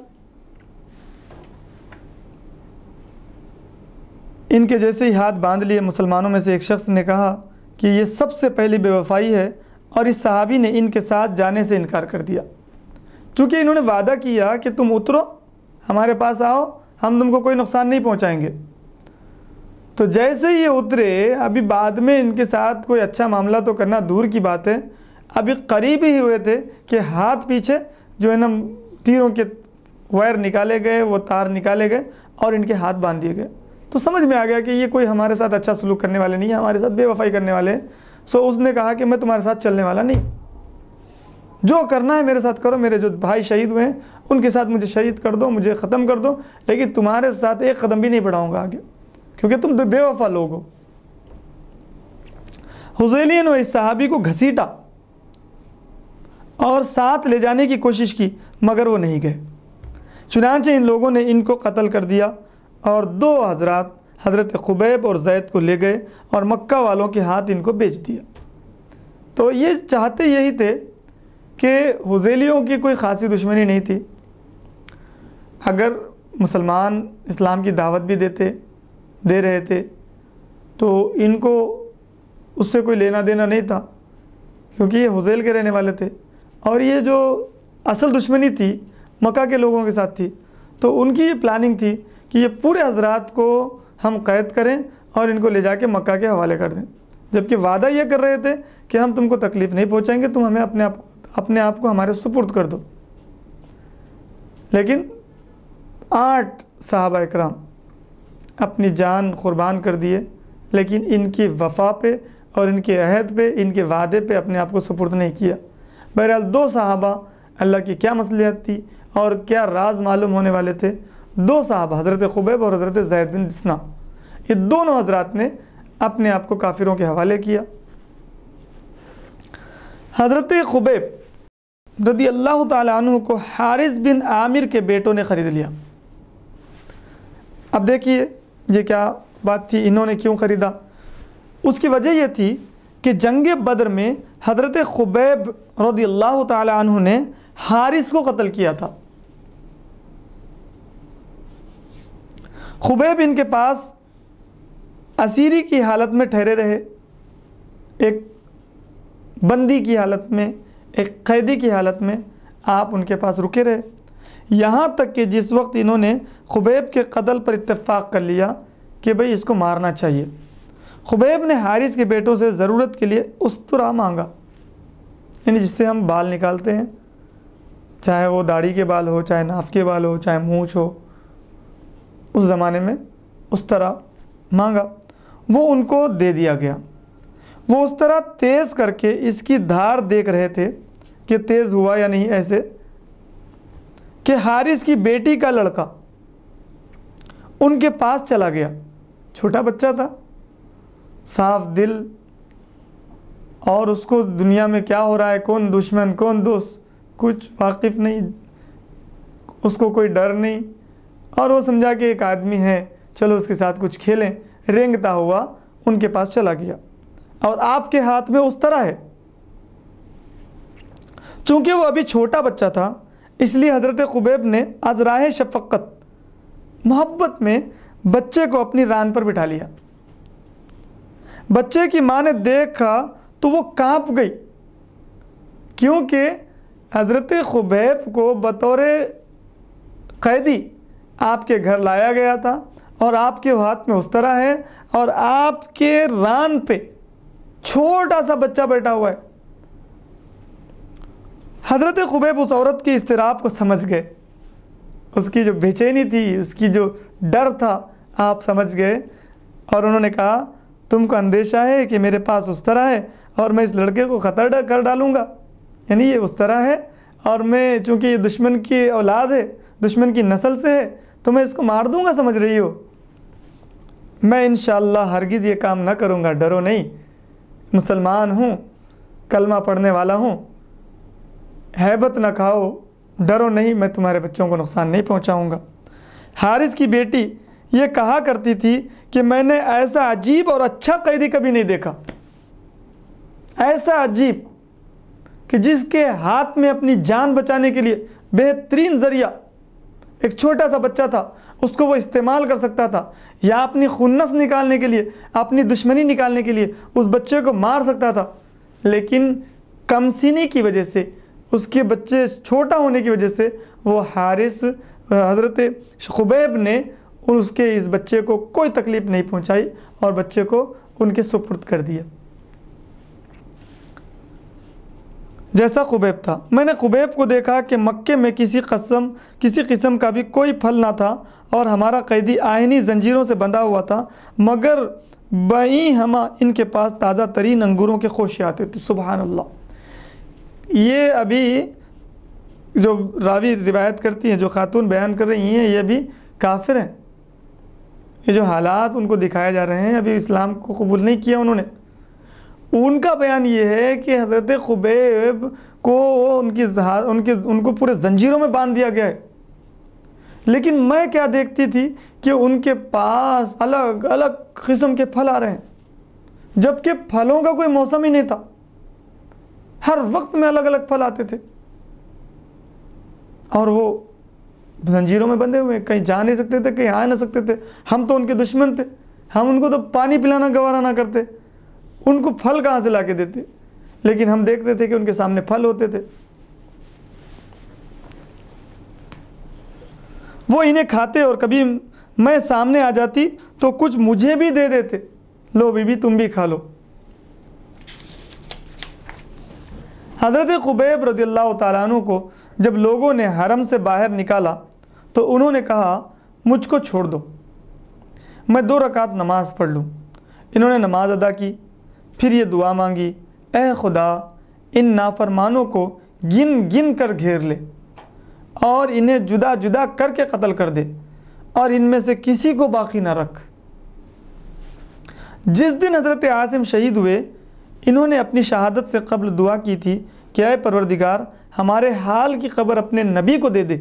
इनके जैसे ही हाथ बांध लिए, मुसलमानों में से एक शख्स ने कहा कि ये सबसे पहली बेवफाई है, और इस सहाबी ने इनके साथ जाने से इनकार कर दिया। चूँकि इन्होंने वादा किया कि तुम उतरो, हमारे पास आओ, हम तुमको कोई नुकसान नहीं पहुंचाएंगे। तो जैसे ये उतरे, अभी बाद में इनके साथ कोई अच्छा मामला तो करना दूर की बात है, अभी करीब ही हुए थे कि हाथ पीछे जो है ना तीरों के वायर निकाले गए, वो तार निकाले गए और इनके हाथ बांध दिए गए। तो समझ में आ गया कि ये कोई हमारे साथ अच्छा सलूक करने वाले नहीं है, हमारे साथ बेवफाई करने वाले हैं। सो उसने कहा कि मैं तुम्हारे साथ चलने वाला नहीं, जो करना है मेरे साथ करो, मेरे जो भाई शहीद हुए हैं उनके साथ मुझे शहीद कर दो, मुझे ख़त्म कर दो, लेकिन तुम्हारे साथ एक कदम भी नहीं बढ़ाऊंगा आगे, क्योंकि तुम तो बेवफा लोग हो। हुज़ैली ने इस सहाबी को घसीटा और साथ ले जाने की कोशिश की, मगर वो नहीं गए। चुनांचे इन लोगों ने इनको कत्ल कर दिया और दो हजरात हज़रत खुबैब और ज़ैद को ले गए और मक्का वालों के हाथ इनको बेच दिया। तो ये चाहते यही थे कि हुज़ैलियों की कोई ख़ासी दुश्मनी नहीं थी। अगर मुसलमान इस्लाम की दावत भी देते दे रहे थे तो इनको उससे कोई लेना देना नहीं था, क्योंकि ये हुज़ैल के रहने वाले थे और ये जो असल दुश्मनी थी मक्का के लोगों के साथ थी। तो उनकी ये प्लानिंग थी कि ये पूरे हजरात को हम कैद करें और इनको ले जाके मक्का के हवाले कर दें, जबकि वादा ये कर रहे थे कि हम तुमको तकलीफ़ नहीं पहुंचाएंगे, तुम हमें अपने आप अपने आप को हमारे सुपुर्द कर दो। लेकिन आठ सहाबा इकराम अपनी जान कुर्बान कर दिए, लेकिन इनकी वफ़ा पे और इनके अहद पे, इनके वादे पे अपने आप को सुपुर्द नहीं किया। बहरहाल दो सहाबा, अल्लाह की क्या मसलियत थी और क्या राज मालूम होने वाले थे, दो साहबा हज़रत खुबैब और हज़रत ज़ैद बिन दिस्ना, ये दोनों हजरात ने अपने आप को काफिरों के हवाले किया। हज़रत खुबैब रदी अल्लाह ताला अन्हु को हारिस बिन आमिर के बेटों ने ख़रीद लिया। अब देखिए ये क्या बात थी, इन्होंने क्यों ख़रीदा। उसकी वजह यह थी कि जंग बदर में हज़रत खुबैब रदी अल्लाह ताला अन्हु ने हारिस को कत्ल किया था। खुबैब इनके पास असीरी की हालत में ठहरे रहे, एक बंदी की हालत में, एक कैदी की हालत में आप उनके पास रुके रहे, यहाँ तक कि जिस वक्त इन्होंने खुबैब के कत्ल पर इत्तेफाक कर लिया कि भाई इसको मारना चाहिए, खुबैब ने हारिस के बेटों से ज़रूरत के लिए उस्तरा मांगा, यानी जिससे हम बाल निकालते हैं, चाहे वो दाढ़ी के बाल हो, चाहे नाफ के बाल हो, चाहे मूँछ हो, उस ज़माने में उस तरह मांगा, वो उनको दे दिया गया। वो उस तरह तेज़ करके इसकी धार देख रहे थे कि तेज़ हुआ या नहीं, ऐसे कि हारिस की बेटी का लड़का उनके पास चला गया। छोटा बच्चा था, साफ दिल, और उसको दुनिया में क्या हो रहा है, कौन दुश्मन कौन दोस्त, कुछ वाकिफ़ नहीं, उसको कोई डर नहीं, और वो समझा कि एक आदमी है, चलो उसके साथ कुछ खेलें, रेंगता हुआ उनके पास चला गया और आपके हाथ में उस तरह है। चूँकि वो अभी छोटा बच्चा था, इसलिए हज़रत खुबैब ने अज़राए शफ़क़त, मोहब्बत में बच्चे को अपनी रान पर बिठा लिया। बच्चे की माँ ने देखा तो वो कांप गई, क्योंकि हज़रत खुबैब को बतौर कैदी आपके घर लाया गया था और आपके हाथ में उस तरह है और आपके रान पे छोटा सा बच्चा बैठा हुआ है। हज़रत खुबैब उस औरत के इस्तिराब को समझ गए, उसकी जो बेचैनी थी, उसकी जो डर था, आप समझ गए, और उन्होंने कहा तुमको अंदेशा है कि मेरे पास उस तरह है और मैं इस लड़के को ख़तर कर डालूँगा, यानी ये उस तरह है और मैं चूँकि ये दुश्मन की औलाद है, दुश्मन की नस्ल से है, तो मैं इसको मार दूँगा, समझ रही हो। मैं इंशाअल्लाह हरगिज़ ये काम ना करूँगा, डरो नहीं, मुसलमान हूँ, कलमा पढ़ने वाला हूँ, हैबत ना खाओ, डरो नहीं, मैं तुम्हारे बच्चों को नुकसान नहीं पहुँचाऊँगा। हारिस की बेटी ये कहा करती थी कि मैंने ऐसा अजीब और अच्छा कैदी कभी नहीं देखा, ऐसा अजीब कि जिसके हाथ में अपनी जान बचाने के लिए बेहतरीन ज़रिया एक छोटा सा बच्चा था, उसको वो इस्तेमाल कर सकता था, या अपनी खुन्नस निकालने के लिए, अपनी दुश्मनी निकालने के लिए उस बच्चे को मार सकता था, लेकिन कमसीनी की वजह से, उसके बच्चे छोटा होने की वजह से वो हारिस, हज़रत खुबैब ने और उसके इस बच्चे को कोई तकलीफ़ नहीं पहुंचाई और बच्चे को उनके सुपुर्द कर दिया। जैसा खुबैब था, मैंने खुबैब को देखा कि मक्के में किसी कसम किसी किस्म का भी कोई फल ना था और हमारा कैदी आयनी जंजीरों से बंधा हुआ था, मगर बई हमा इनके पास ताज़ा तरीन अंगूरों के खोशे आते थे। सुबहान अल्लाह। ये अभी जो रावी रिवायत करती हैं, जो खातून बयान कर रही हैं, ये भी काफिर हैं। ये जो हालात उनको दिखाए जा रहे हैं, अभी इस्लाम को कबूल नहीं किया उन्होंने। उनका बयान ये है कि हज़रत खुबैब को उनकी उनके उनको पूरे जंजीरों में बांध दिया गया है, लेकिन मैं क्या देखती थी कि उनके पास अलग अलग किस्म के फल आ रहे हैं, जबकि फलों का कोई मौसम ही नहीं था। हर वक्त में अलग अलग फल आते थे और वो जंजीरों में बंधे हुए, कहीं जा नहीं सकते थे, कहीं आ नहीं सकते थे। हम तो उनके दुश्मन थे, हम उनको तो पानी पिलाना गवारा ना करते, उनको फल कहाँ से ला के देते, लेकिन हम देखते थे कि उनके सामने फल होते थे। वो इन्हें खाते और कभी मैं सामने आ जाती तो कुछ मुझे भी दे देते, लो बीबी तुम भी खा लो। हज़रत खुबैब रज़ियल्लाहु ताला अन्हु को जब लोगों ने हरम से बाहर निकाला तो उन्होंने कहा, मुझको छोड़ दो, मैं दो रकात नमाज पढ़ लूँ। इन्होंने नमाज अदा की, फिर ये दुआ मांगी, ए खुदा इन नाफरमानों को गिन गिन कर घेर ले और इन्हें जुदा जुदा करके कत्ल कर दे और इनमें से किसी को बाकी ना रख। जिस दिन हज़रत आसिम शहीद हुए, इन्होंने अपनी शहादत से कबल दुआ की थी कि ऐ परवरदिगार हमारे हाल की खबर अपने नबी को दे दे।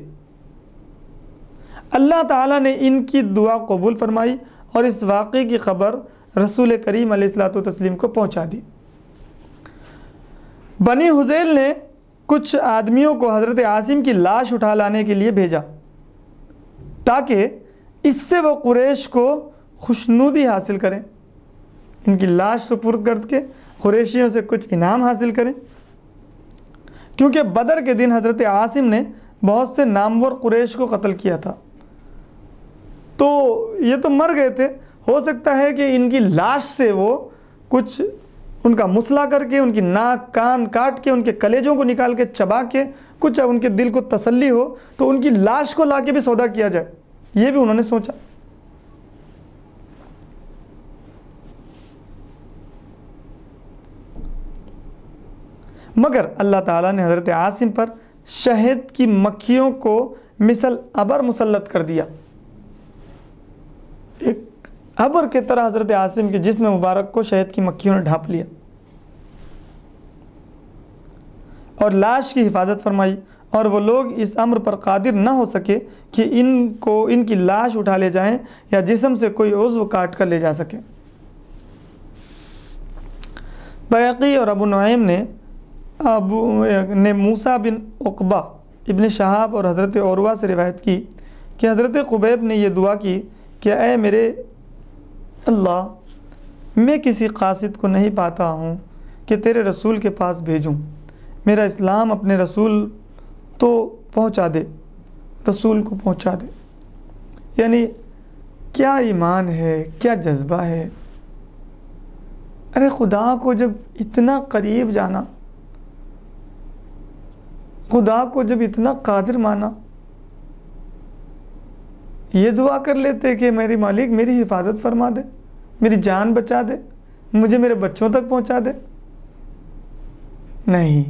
अल्लाह ताला ने इनकी दुआ कबूल फरमाई और इस वाक़े की खबर रसूल करीम अलैहिस्सलातु तस्लीम को पहुंचा दी। बनी हुज़ैल ने कुछ आदमियों को हज़रत आसिम की लाश उठा लाने के लिए भेजा ताकि इससे वो कुरैश को खुशनुदी हासिल करें, इनकी लाश सुपुर्द करके कुरैशियों से कुछ इनाम हासिल करें, क्योंकि बदर के दिन हज़रत आसिम ने बहुत से नामवर कुरैश को कत्ल किया था। तो ये तो मर गए थे, हो सकता है कि इनकी लाश से वो कुछ उनका मुसला करके, उनकी नाक कान काट के, उनके कलेजों को निकाल के चबा के कुछ उनके दिल को तसल्ली हो तो उनकी लाश को लाके भी सौदा किया जाए, ये भी उन्होंने सोचा। मगर अल्लाह ताला ने हज़रत आसिम पर शहद की मक्खियों को मिसल अबर मुसल्लत कर दिया। एक अबर के तरह हज़रत आसिम के जिस्म मुबारक को शहद की मक्खियों ने ढांप लिया और लाश की हिफाजत फरमाई, और वो लोग इस अम्र पर कादिर न हो सके कि इनको इनकी लाश उठा ले जाएं या जिस्म से कोई उज़्व काट कर ले जा सके। बैक़ी और अबू नुआइम ने अबू ने मूसा बिन उक़बा इब्न शहाब और हज़रत उरवा से रिवायत की कि हज़रत खुबैब ने यह दुआ की कि ऐ मेरे अल्लाह, मैं किसी कासिद को नहीं पाता हूँ कि तेरे रसूल के पास भेजूँ, मेरा इस्लाम अपने रसूल तो पहुँचा दे, रसूल को पहुँचा दे। यानी क्या ईमान है, क्या जज्बा है। अरे खुदा को जब इतना करीब जाना, खुदा को जब इतना कादिर माना, ये दुआ कर लेते कि मेरी मालिक मेरी हिफाजत फरमा दे, मेरी जान बचा दे, मुझे मेरे बच्चों तक पहुंचा दे। नहीं,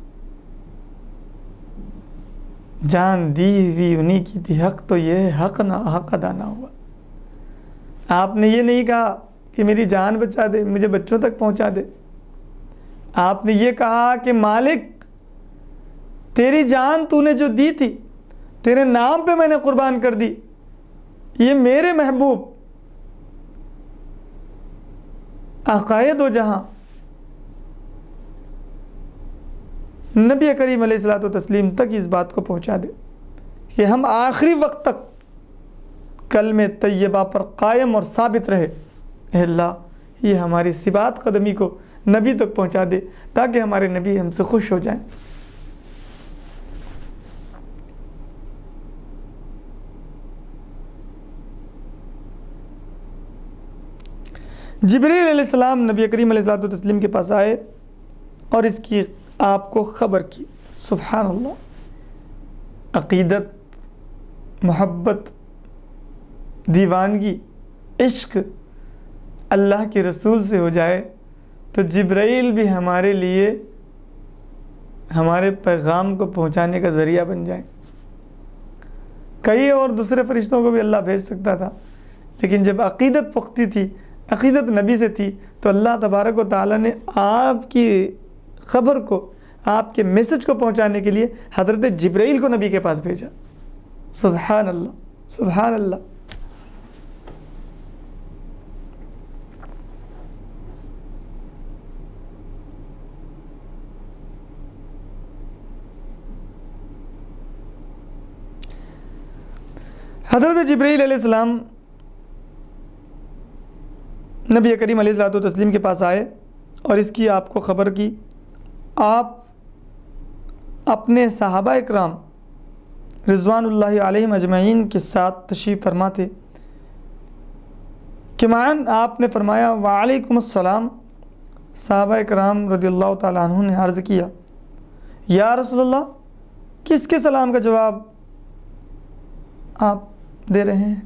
जान दी हुई उन्हीं की थी, हक तो ये हक ना हक अदा ना हुआ। आपने ये नहीं कहा कि मेरी जान बचा दे, मुझे बच्चों तक पहुंचा दे। आपने ये कहा कि मालिक तेरी जान तूने जो दी थी, तेरे नाम पे मैंने कुर्बान कर दी, ये मेरे महबूब आकाए दो जहां नबी करीम अलैहिस्सलातु तस्लीम तक इस बात को पहुंचा दे कि हम आखिरी वक्त तक कलमे तैयबा पर कायम और साबित रहे। अल्लाह ये हमारी सिबात कदमी को नबी तक पहुंचा दे ताकि हमारे नबी हमसे खुश हो जाएं। जिब्रील अलैहिस्सलाम नबी करीम अलैहिस्सलातु तस्लीम के पास आए और इसकी आपको ख़बर की। सुभान अल्लाह, अक़ीदत, मोहब्बत, दीवानगी, इश्क अल्लाह के रसूल से हो जाए तो जिब्राइल भी हमारे लिए हमारे पैगाम को पहुंचाने का ज़रिया बन जाए। कई और दूसरे फरिश्तों को भी अल्लाह भेज सकता था, लेकिन जब अक़ीदत पुख्ती थी, अक़ीदत नबी से थी, तो अल्लाह तबारक व तआला ने आपकी ख़बर को, आपके मैसेज को पहुंचाने के लिए हज़रत जिब्राइल को नबी के पास भेजा। सुभान अल्लाह, सुभान अल्लाह। हज़रत जिब्रील अलैहिस्सलाम नबी करीम अलैहिस्सलातु तस्लीम के पास आए और इसकी आपको ख़बर की। आप अपने सहाबा इकराम रिज़वानुल्लाहि अलैहिम अजमईन के साथ तशरीफ़ फरमा थे कि मान आपने फरमाया वालेकुम अस्सलाम। सहाबा इकराम रज़ियल्लाहु ताला अन्हुम ने अर्ज़ किया, या रसूलल्लाह, किसके सलाम का जवाब आप दे रहे हैं?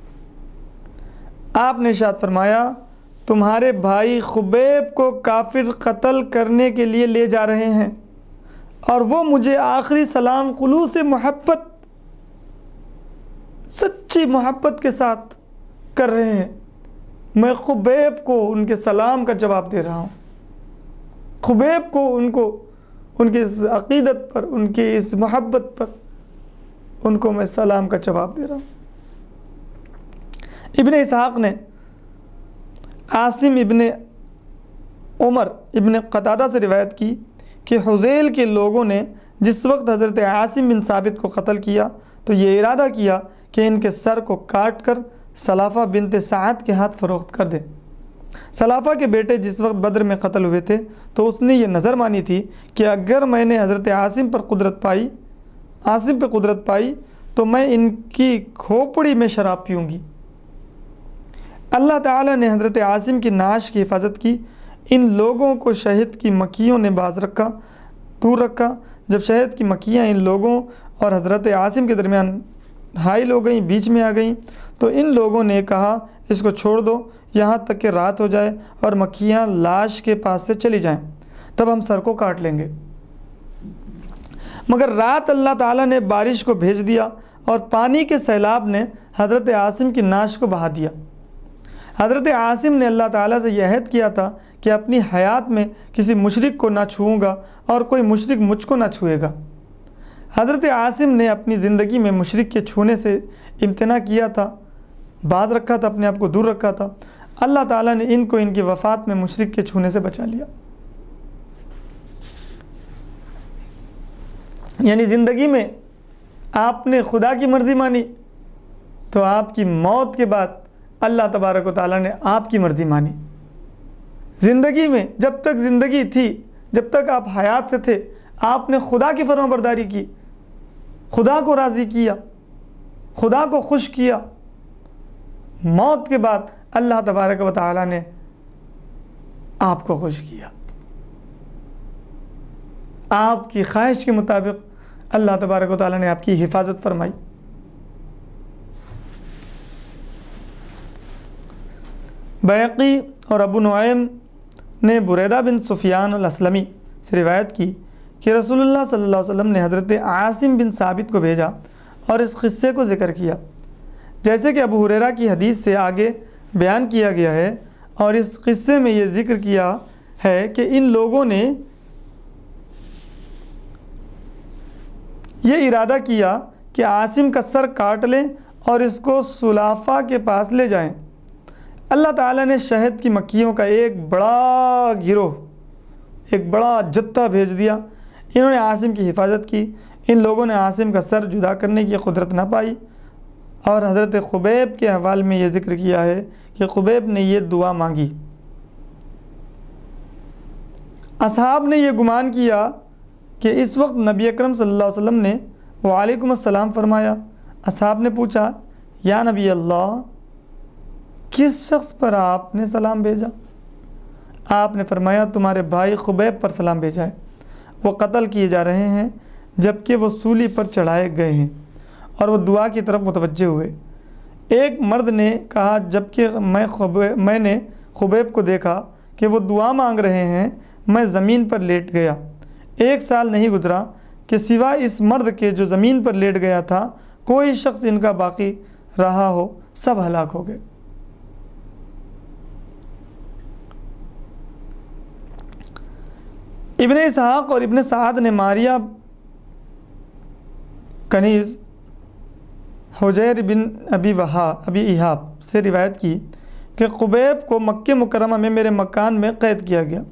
आपने इरशाद फरमाया, तुम्हारे भाई खुबैब को काफिर कत्ल करने के लिए ले जा रहे हैं और वो मुझे आखिरी सलाम खुलूस मोहब्बत, सच्ची मोहब्बत के साथ कर रहे हैं। मैं खुबैब को उनके सलाम का जवाब दे रहा हूँ। खुबैब को उनको उनकी इस अक़ीदत पर, उनकी इस मोहब्बत पर उनको मैं सलाम का जवाब दे रहा हूँ। इब्ने इसहाक़ ने आसिम इब्ने उमर इब्ने क़तादा से रिवायत की कि हुज़ैल के लोगों ने जिस वक्त हज़रत आसिम बिन साबित को कत्ल किया तो ये इरादा किया कि इनके सर को काट कर सलाफ़ा बिनत साद के हाथ फ़रोख्त कर दें। सलाफ़ा के बेटे जिस वक्त बद्र में कत्ल हुए थे तो उसने ये नज़र मानी थी कि अगर मैंने हज़रत आसिम पर कुदरत पाई आसिम पर कुदरत पाई तो मैं इनकी खोपड़ी में शराब पीऊँगी। अल्लाह ताला ने हज़रत आसिम की नाश की हिफाजत की। इन लोगों को शहद की मक्खियों ने बाज रखा, दूर रखा। जब शहद की मक्खियाँ इन लोगों और हज़रत आसिम के दरमियान हाइल हो गई, बीच में आ गई, तो इन लोगों ने कहा इसको छोड़ दो यहाँ तक कि रात हो जाए और मक्खियाँ लाश के पास से चली जाएं, तब हम सर को काट लेंगे। मगर रात अल्लाह ताला ने बारिश को भेज दिया और पानी के सैलाब ने हज़रत आसिम की नाश को बहा दिया। हज़रत आसिम ने अल्लाह ताला से यह अहद किया था कि अपनी हयात में किसी मुशरिक को ना छूऊंगा और कोई मुशरिक मुझको ना छुएगा। हज़रत आसिम ने अपनी ज़िंदगी में मुशरिक के छूने से इम्तना किया था, बाज रखा था, अपने आप को दूर रखा था। अल्लाह ताला ने इनको इनकी वफ़ात में मुशरिक के छूने से बचा लिया। यानी ज़िंदगी में आपने खुदा की मर्ज़ी मानी तो आपकी मौत के बाद अल्लाह तबारक व तआला ने आपकी मर्ज़ी मानी। ज़िंदगी में जब तक ज़िंदगी थी, जब तक आप हयात से थे, आपने खुदा की फरमाबरदारी की, खुदा को राज़ी किया, खुदा को खुश किया। मौत के बाद अल्लाह तबारक व तआला ने आपको खुश किया। आपकी ख्वाहिश के मुताबिक अल्लाह तबारक व तआला ने आपकी हिफाजत फरमाई। बैक़ी और अबू नुआइम ने बुरैदा बिन सुफियान अल-असलमी से रिवायत की कि रसूलुल्लाह सल्लल्लाहु अलैहि वसल्लम ने हज़रत आसिम बिन साबित को भेजा और इस क़िस्से को ज़िक्र किया, जैसे कि अबू हुरैरा की हदीस से आगे बयान किया गया है। और इस क़िस्से में ये ज़िक्र किया है कि इन लोगों ने ये इरादा किया कि आसिम का सर काट लें और इसको सुलाफ़ा के पास ले जाएं। अल्लाह ताला ने शहद की मक्खियों का एक बड़ा गिरोह, एक बड़ा जत्था भेज दिया। इन्होंने आसिम की हिफाजत की। इन लोगों ने आसिम का सर जुदा करने की कुदरत ना पाई। और हज़रत खुबैब के हवाले में ये ज़िक्र किया है कि खुबैब ने ये दुआ मांगी। असहाब ने यह गुमान किया कि इस वक्त नबी अकरम सल्लल्लाहु अलैहि वसल्लम ने वालेकुम अस्सलाम फरमाया। असहाब ने पूछा, या नबी अल्लाह, किस शख्स पर आपने सलाम भेजा? आपने फरमाया तुम्हारे भाई खुबैब पर सलाम भेजा है, वो कत्ल किए जा रहे हैं जबकि वो सूली पर चढ़ाए गए हैं। और वो दुआ की तरफ मुतवज्जे हुए। एक मर्द ने कहा जबकि मैं खुबैब मैंने खुबैब को देखा कि वो दुआ मांग रहे हैं, मैं ज़मीन पर लेट गया। एक साल नहीं गुजरा कि सिवा इस मर्द के जो ज़मीन पर लेट गया था कोई शख्स इनका बाकी रहा हो, सब हलाक हो गए। इब्ने इसहाक़ और इब्ने साद ने मारिया कनीज़ हुजैर बिन अबी वहा अबी इहाब से रिवायत की कि खुबैब को मक्के मुकर्रमा में मेरे मकान में कैद किया गया।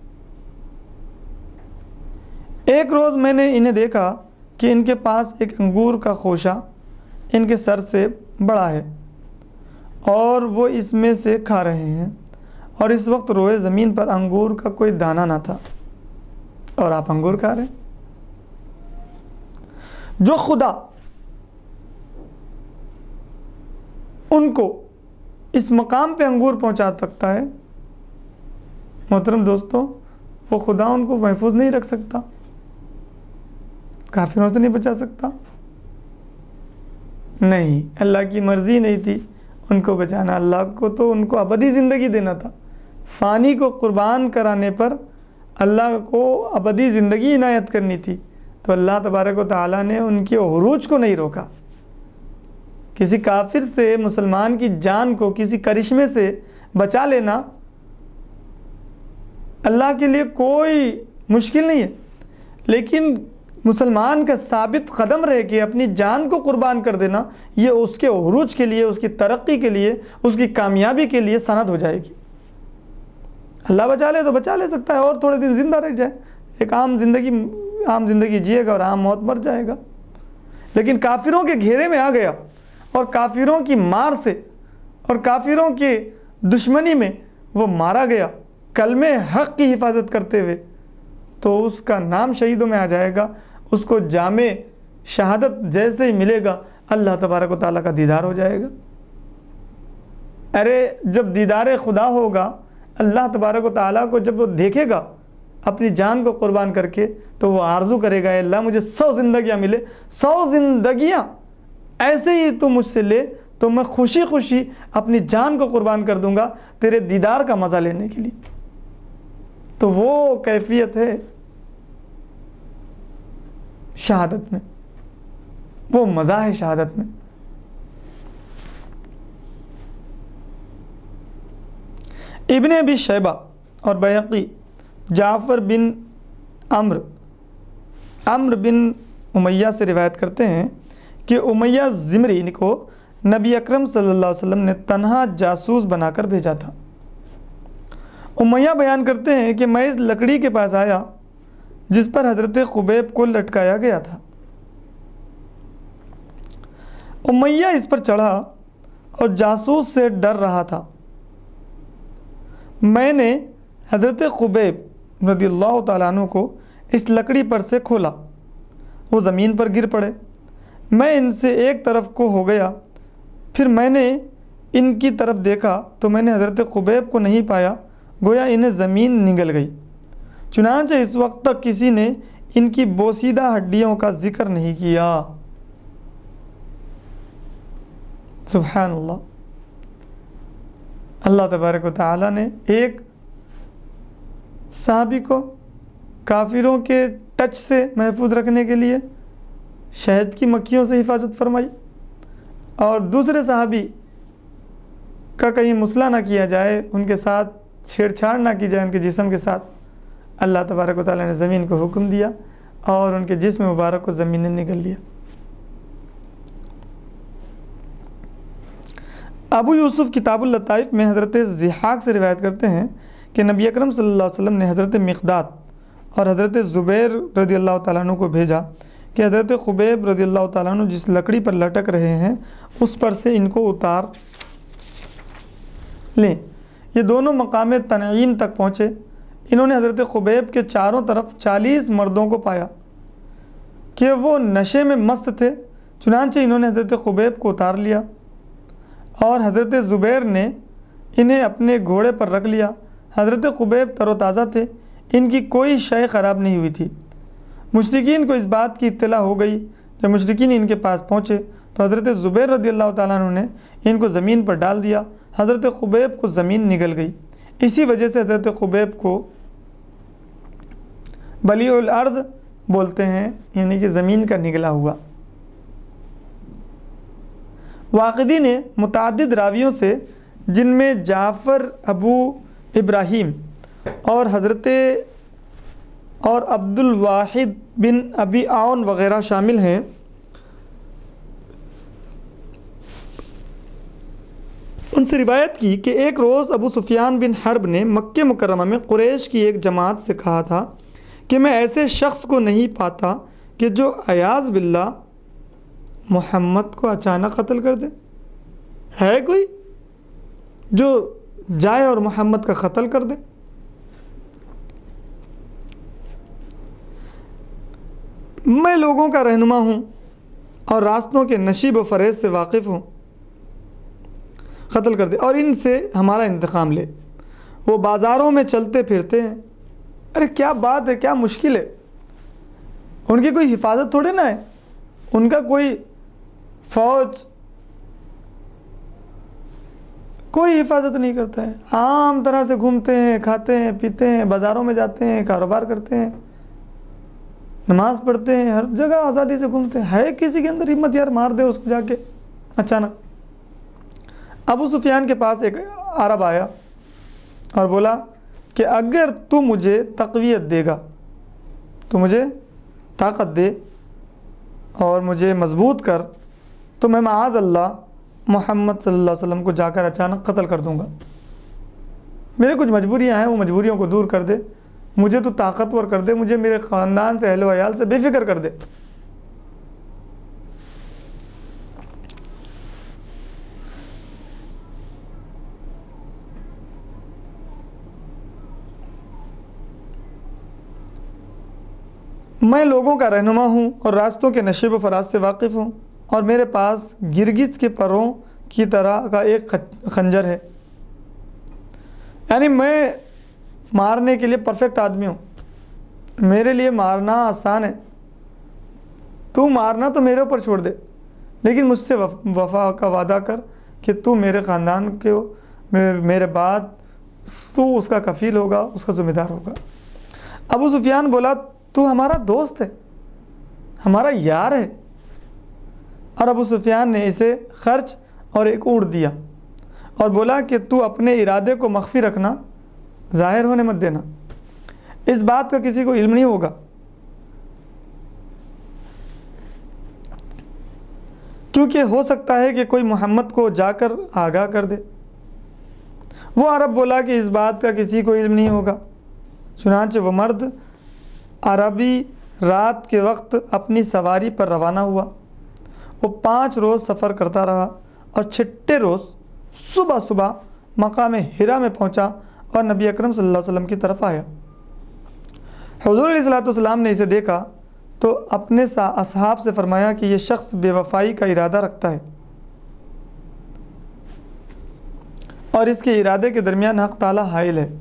एक रोज़ मैंने इन्हें देखा कि इनके पास एक अंगूर का खोशा इनके सर से बड़ा है और वो इसमें से खा रहे हैं, और इस वक्त रोए ज़मीन पर अंगूर का कोई दाना ना था और आप अंगूर खा रहे हैं। जो खुदा उनको इस मकाम पे अंगूर पहुंचा सकता है, मोहतरम दोस्तों, वो खुदा उनको महफूज नहीं रख सकता, काफिरों से नहीं बचा सकता? नहीं, अल्लाह की मर्ज़ी नहीं थी उनको बचाना। अल्लाह को तो उनको अबदी ज़िंदगी देना था। फ़ानी को कुर्बान कराने पर अल्लाह को अबदी ज़िंदगी इनायत करनी थी, तो अल्लाह तबारक व तआला ने उनके उरूज को नहीं रोका। किसी काफिर से मुसलमान की जान को किसी करिश्मे से बचा लेना अल्लाह के लिए कोई मुश्किल नहीं है, लेकिन मुसलमान का साबित कदम रह के अपनी जान को कुर्बान कर देना, ये उसके उरूज के लिए, उसकी तरक्की के लिए, उसकी कामयाबी के लिए सनद हो जाएगी। अल्लाह बचा ले तो बचा ले सकता है और थोड़े दिन ज़िंदा रह जाए, एक आम ज़िंदगी आम ज़िंदगी जिएगा और आम मौत मर जाएगा। लेकिन काफिरों के घेरे में आ गया और काफिरों की मार से और काफिरों के दुश्मनी में वो मारा गया कलमे हक़ की हिफाजत करते हुए, तो उसका नाम शहीदों में आ जाएगा। उसको जामे शहादत जैसे ही मिलेगा अल्लाह तबारक व तआला का दीदार हो जाएगा। अरे जब दीदार खुदा होगा, अल्लाह तबारक व तआला को जब वो देखेगा अपनी जान को कुर्बान करके, तो वो आरज़ू करेगा, अल्लाह मुझे सौ ज़िंदगियाँ मिले, सौ ज़िंदगियाँ ऐसे ही तू मुझसे ले तो मैं खुशी खुशी अपनी जान को कुर्बान कर दूंगा तेरे दीदार का मज़ा लेने के लिए। तो वो कैफियत है शहादत में, वो मज़ा है शहादत में। इब्ने अबी शैबा और बैहक़ी जाफ़र बिन अम्र अम्र बिन उमैया से रिवायत करते हैं कि उमैया ज़िमरी को नबी अकरम सल्लल्लाहु अलैहि वसल्लम ने तन्हा जासूस बनाकर भेजा था। उमैया बयान करते हैं कि मैं इस लकड़ी के पास आया जिस पर हज़रत खुबैब को लटकाया गया था। उमैया इस पर चढ़ा और जासूस से डर रहा था। मैंने हज़रत खुबैब रज़ियल्लाहु ताला अन्हु को इस लकड़ी पर से खोला, वो ज़मीन पर गिर पड़े। मैं इनसे एक तरफ को हो गया, फिर मैंने इनकी तरफ देखा तो मैंने हज़रत खुबैब को नहीं पाया, गोया इन्हें ज़मीन निगल गई। चुनांचे इस वक्त तक किसी ने इनकी बोसीदा हड्डियों का जिक्र नहीं किया। सुभान अल्लाह। अल्लाह तबारक व तआला ने एक सहाबी को काफिरों के टच से महफूज रखने के लिए शहद की मक्खियों से हिफाजत फरमाई, और दूसरे सहाबी का कहीं मुसला ना किया जाए, उनके साथ छेड़छाड़ ना की जाए उनके जिस्म के साथ, अल्लाह तबारक व तआला ने ज़मीन को हुक्म दिया और उनके जिस्म मुबारक को ज़मीन ने निगल लिया। अबू यूसुफ किताबुल लताइफ में हज़रत ज़िहाक से रिवायत करते हैं कि नबी अकरम सल्लल्लाहु अलैहि वसल्लम ने हज़रत मिक़दाद और हज़रत ज़ुबैर रज़ियल्लाहु ताला अन्हु को भेजा कि हज़रत खुबैब रज़ियल्लाहु ताला अन्हु जिस लकड़ी पर लटक रहे हैं उस पर से इनको उतार लें। ये दोनों मकाम तनईम तक पहुँचे। इन्होंने हज़रत खुबैब के चारों तरफ चालीस मर्दों को पाया कि वो नशे में मस्त थे। चुनांचे इन्होंने हज़रत खुबैब को उतार लिया और हज़रत ज़ुबैर ने इन्हें अपने घोड़े पर रख लिया। हज़रत खुबैब तरोताज़ा थे, इनकी कोई शय ख़राब नहीं हुई थी। मुशरिकीन को इस बात की इत्तला हो गई। जब मुशरिकीन इनके पास पहुँचे तो हज़रत ज़ुबैर रज़ियल्लाहु ताला अन्हु ने इनको ज़मीन पर डाल दिया। हज़रत खुबैब को ज़मीन निगल गई। इसी वजह से हज़रत खुबैब को बलीउल अर्द बोलते हैं, यानी कि ज़मीन का निगला हुआ। वाक़िदी ने मुतअद्दिद रावियों से, जिनमें जाफ़र अबू इब्राहीम और हज़रत और अब्दुल वाहिद बिन अबी आउन वग़ैरह शामिल हैं, उनसे रिवायत की कि एक रोज़ अबू सुफियान बिन हर्ब ने मक्के मुकर्रमा में कुरैश की एक जमात से कहा था कि मैं ऐसे शख्स को नहीं पाता कि जो अयाज़ बिल्लाह मोहम्मद को अचानक कत्ल कर दे। है कोई जो जाए और मोहम्मद का कत्ल कर दे? मैं लोगों का रहनुमा हूँ और रास्तों के नशीब व फरेज से वाकिफ़ हूँ। कत्ल कर दे और इनसे हमारा इंतकाम ले। वो बाज़ारों में चलते फिरते हैं। अरे क्या बात है, क्या मुश्किल है? उनकी कोई हिफाजत थोड़े ना है, उनका कोई फ़ौज, कोई हिफाजत नहीं करता है। आम तरह से घूमते हैं, खाते हैं, पीते हैं, बाज़ारों में जाते हैं, कारोबार करते हैं, नमाज़ पढ़ते हैं, हर जगह आज़ादी से घूमते हैं। है किसी के अंदर हिम्मत यार मार दे उसको जाके अचानक? अबू सुफियान के पास एक अरब आया और बोला कि अगर तू मुझे तक़वियत देगा, तो मुझे ताकत दे और मुझे मजबूत कर, तो मैं माज़ अल्लाह मोहम्मद सल्लल्लाहु अलैहि वसल्लम को जाकर अचानक कत्ल कर दूंगा। मेरे कुछ मजबूरियां हैं, वो मजबूरियों को दूर कर दे। मुझे तो ताकतवर कर दे, मुझे मेरे ख़ानदान से, अहल व अयाल से बेफिक्र कर दे। मैं लोगों का रहनुमा हूँ और रास्तों के नशीब व फराज से वाकिफ़ हूँ, और मेरे पास गिरगिज के परों की तरह का एक खंजर है। यानी मैं मारने के लिए परफेक्ट आदमी हूँ, मेरे लिए मारना आसान है। तू मारना तो मेरे ऊपर छोड़ दे, लेकिन मुझसे वफा का वादा कर कि तू मेरे ख़ानदान के मेरे बाद तू उसका कफ़ील होगा, उसका ज़िम्मेदार होगा। अबू सुफियान बोला, तू हमारा दोस्त है, हमारा यार है। और अबू सुफियान ने इसे खर्च और एक ऊँट दिया और बोला कि तू अपने इरादे को मख्फी रखना, ज़ाहिर होने मत देना। इस बात का किसी को इल्म नहीं होगा। क्योंकि हो सकता है कि कोई मोहम्मद को जाकर आगाह कर दे। वो अरब बोला कि इस बात का किसी को इल्म नहीं होगा। चुनांचे वो मर्द अरबी रात के वक्त अपनी सवारी पर रवाना हुआ। वो पाँच रोज़ सफ़र करता रहा और छठे रोज़ सुबह सुबह मकाम हिरा में पहुंचा और नबी अकरम सल्लल्लाहु अलैहि वसल्लम की तरफ आया। हुज़ूर अलैहिस्सलातु वस्सलाम ने इसे देखा तो अपने सा असहाब से फरमाया कि यह शख्स बेवफाई का इरादा रखता है और इसके इरादे के दरमियान हक़ ताला हाइल है,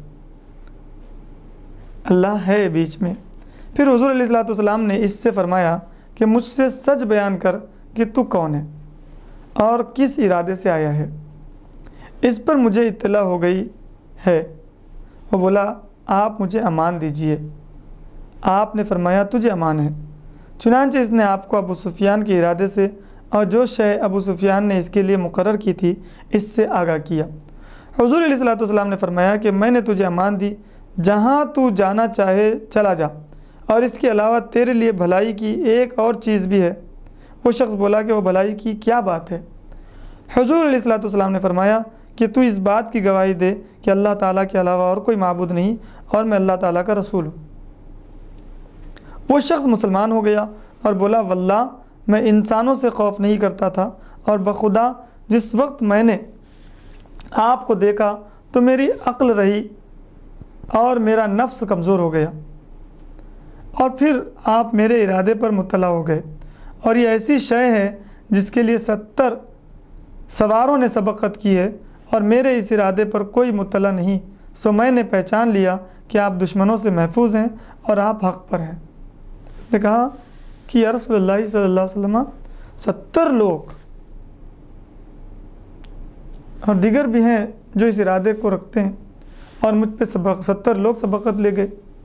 अल्लाह है बीच में। फिर हुज़ूर अलैहिस्सलातु वस्सलाम ने इससे फ़रमाया कि मुझसे सच बयान कर कि तू कौन है और किस इरादे से आया है। इस पर मुझे इत्तला हो गई है। वो बोला, आप मुझे अमान दीजिए। आपने फ़रमाया, तुझे अमान है। चुनांचे इसने आपको अबू सुफियान के इरादे से और जो शय अबू सुफियान ने इसके लिए मुकर्रर की थी इससे आगाह किया। हुज़ूर अलैहिस्सलातु वस्सलाम ने फ़रमाया कि मैंने तुझे अमान दी, जहाँ तू जाना चाहे चला जा, और इसके अलावा तेरे लिए भलाई की एक और चीज़ भी है। वो शख्स बोला कि वो भलाई की क्या बात है? हुज़ूर अलैहिस्सलातु वस्सलाम ने फ़रमाया कि तू इस बात की गवाही दे कि अल्लाह ताला के अलावा और कोई माबूद नहीं और मैं अल्लाह ताला का रसूल हूँ। वो शख्स मुसलमान हो गया और बोला, वल्लाह मैं इंसानों से खौफ नहीं करता था, और बखुदा जिस वक्त मैंने आपको देखा तो मेरी अक्ल रही और मेरा नफ्स कमज़ोर हो गया, और फिर आप मेरे इरादे पर मुत्तला हो गए, और ये ऐसी शय है जिसके लिए सत्तर सवारों ने सबक़त की है और मेरे इस इरादे पर कोई मुत्तला नहीं, सो मैंने पहचान लिया कि आप दुश्मनों से महफूज हैं और आप हक़ पर हैं। उसने कहा कि या रसूलल्लाह सल्लल्लाहु अलैहि वसल्लम, सत्तर लोग और दिगर भी हैं जो इस इरादे को रखते हैं और मुझ पे सबक सत्तर लोग सबकत ले गए।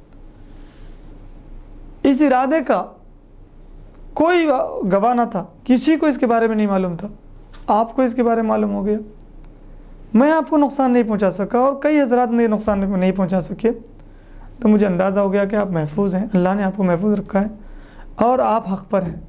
इस इरादे का कोई गवाह ना था, किसी को इसके बारे में नहीं मालूम था, आपको इसके बारे में मालूम हो गया। मैं आपको नुकसान नहीं पहुंचा सका और कई हज़रात ने नुकसान नहीं पहुंचा सके, तो मुझे अंदाज़ा हो गया कि आप महफूज हैं, अल्लाह ने आपको महफूज रखा है और आप हक़ पर हैं।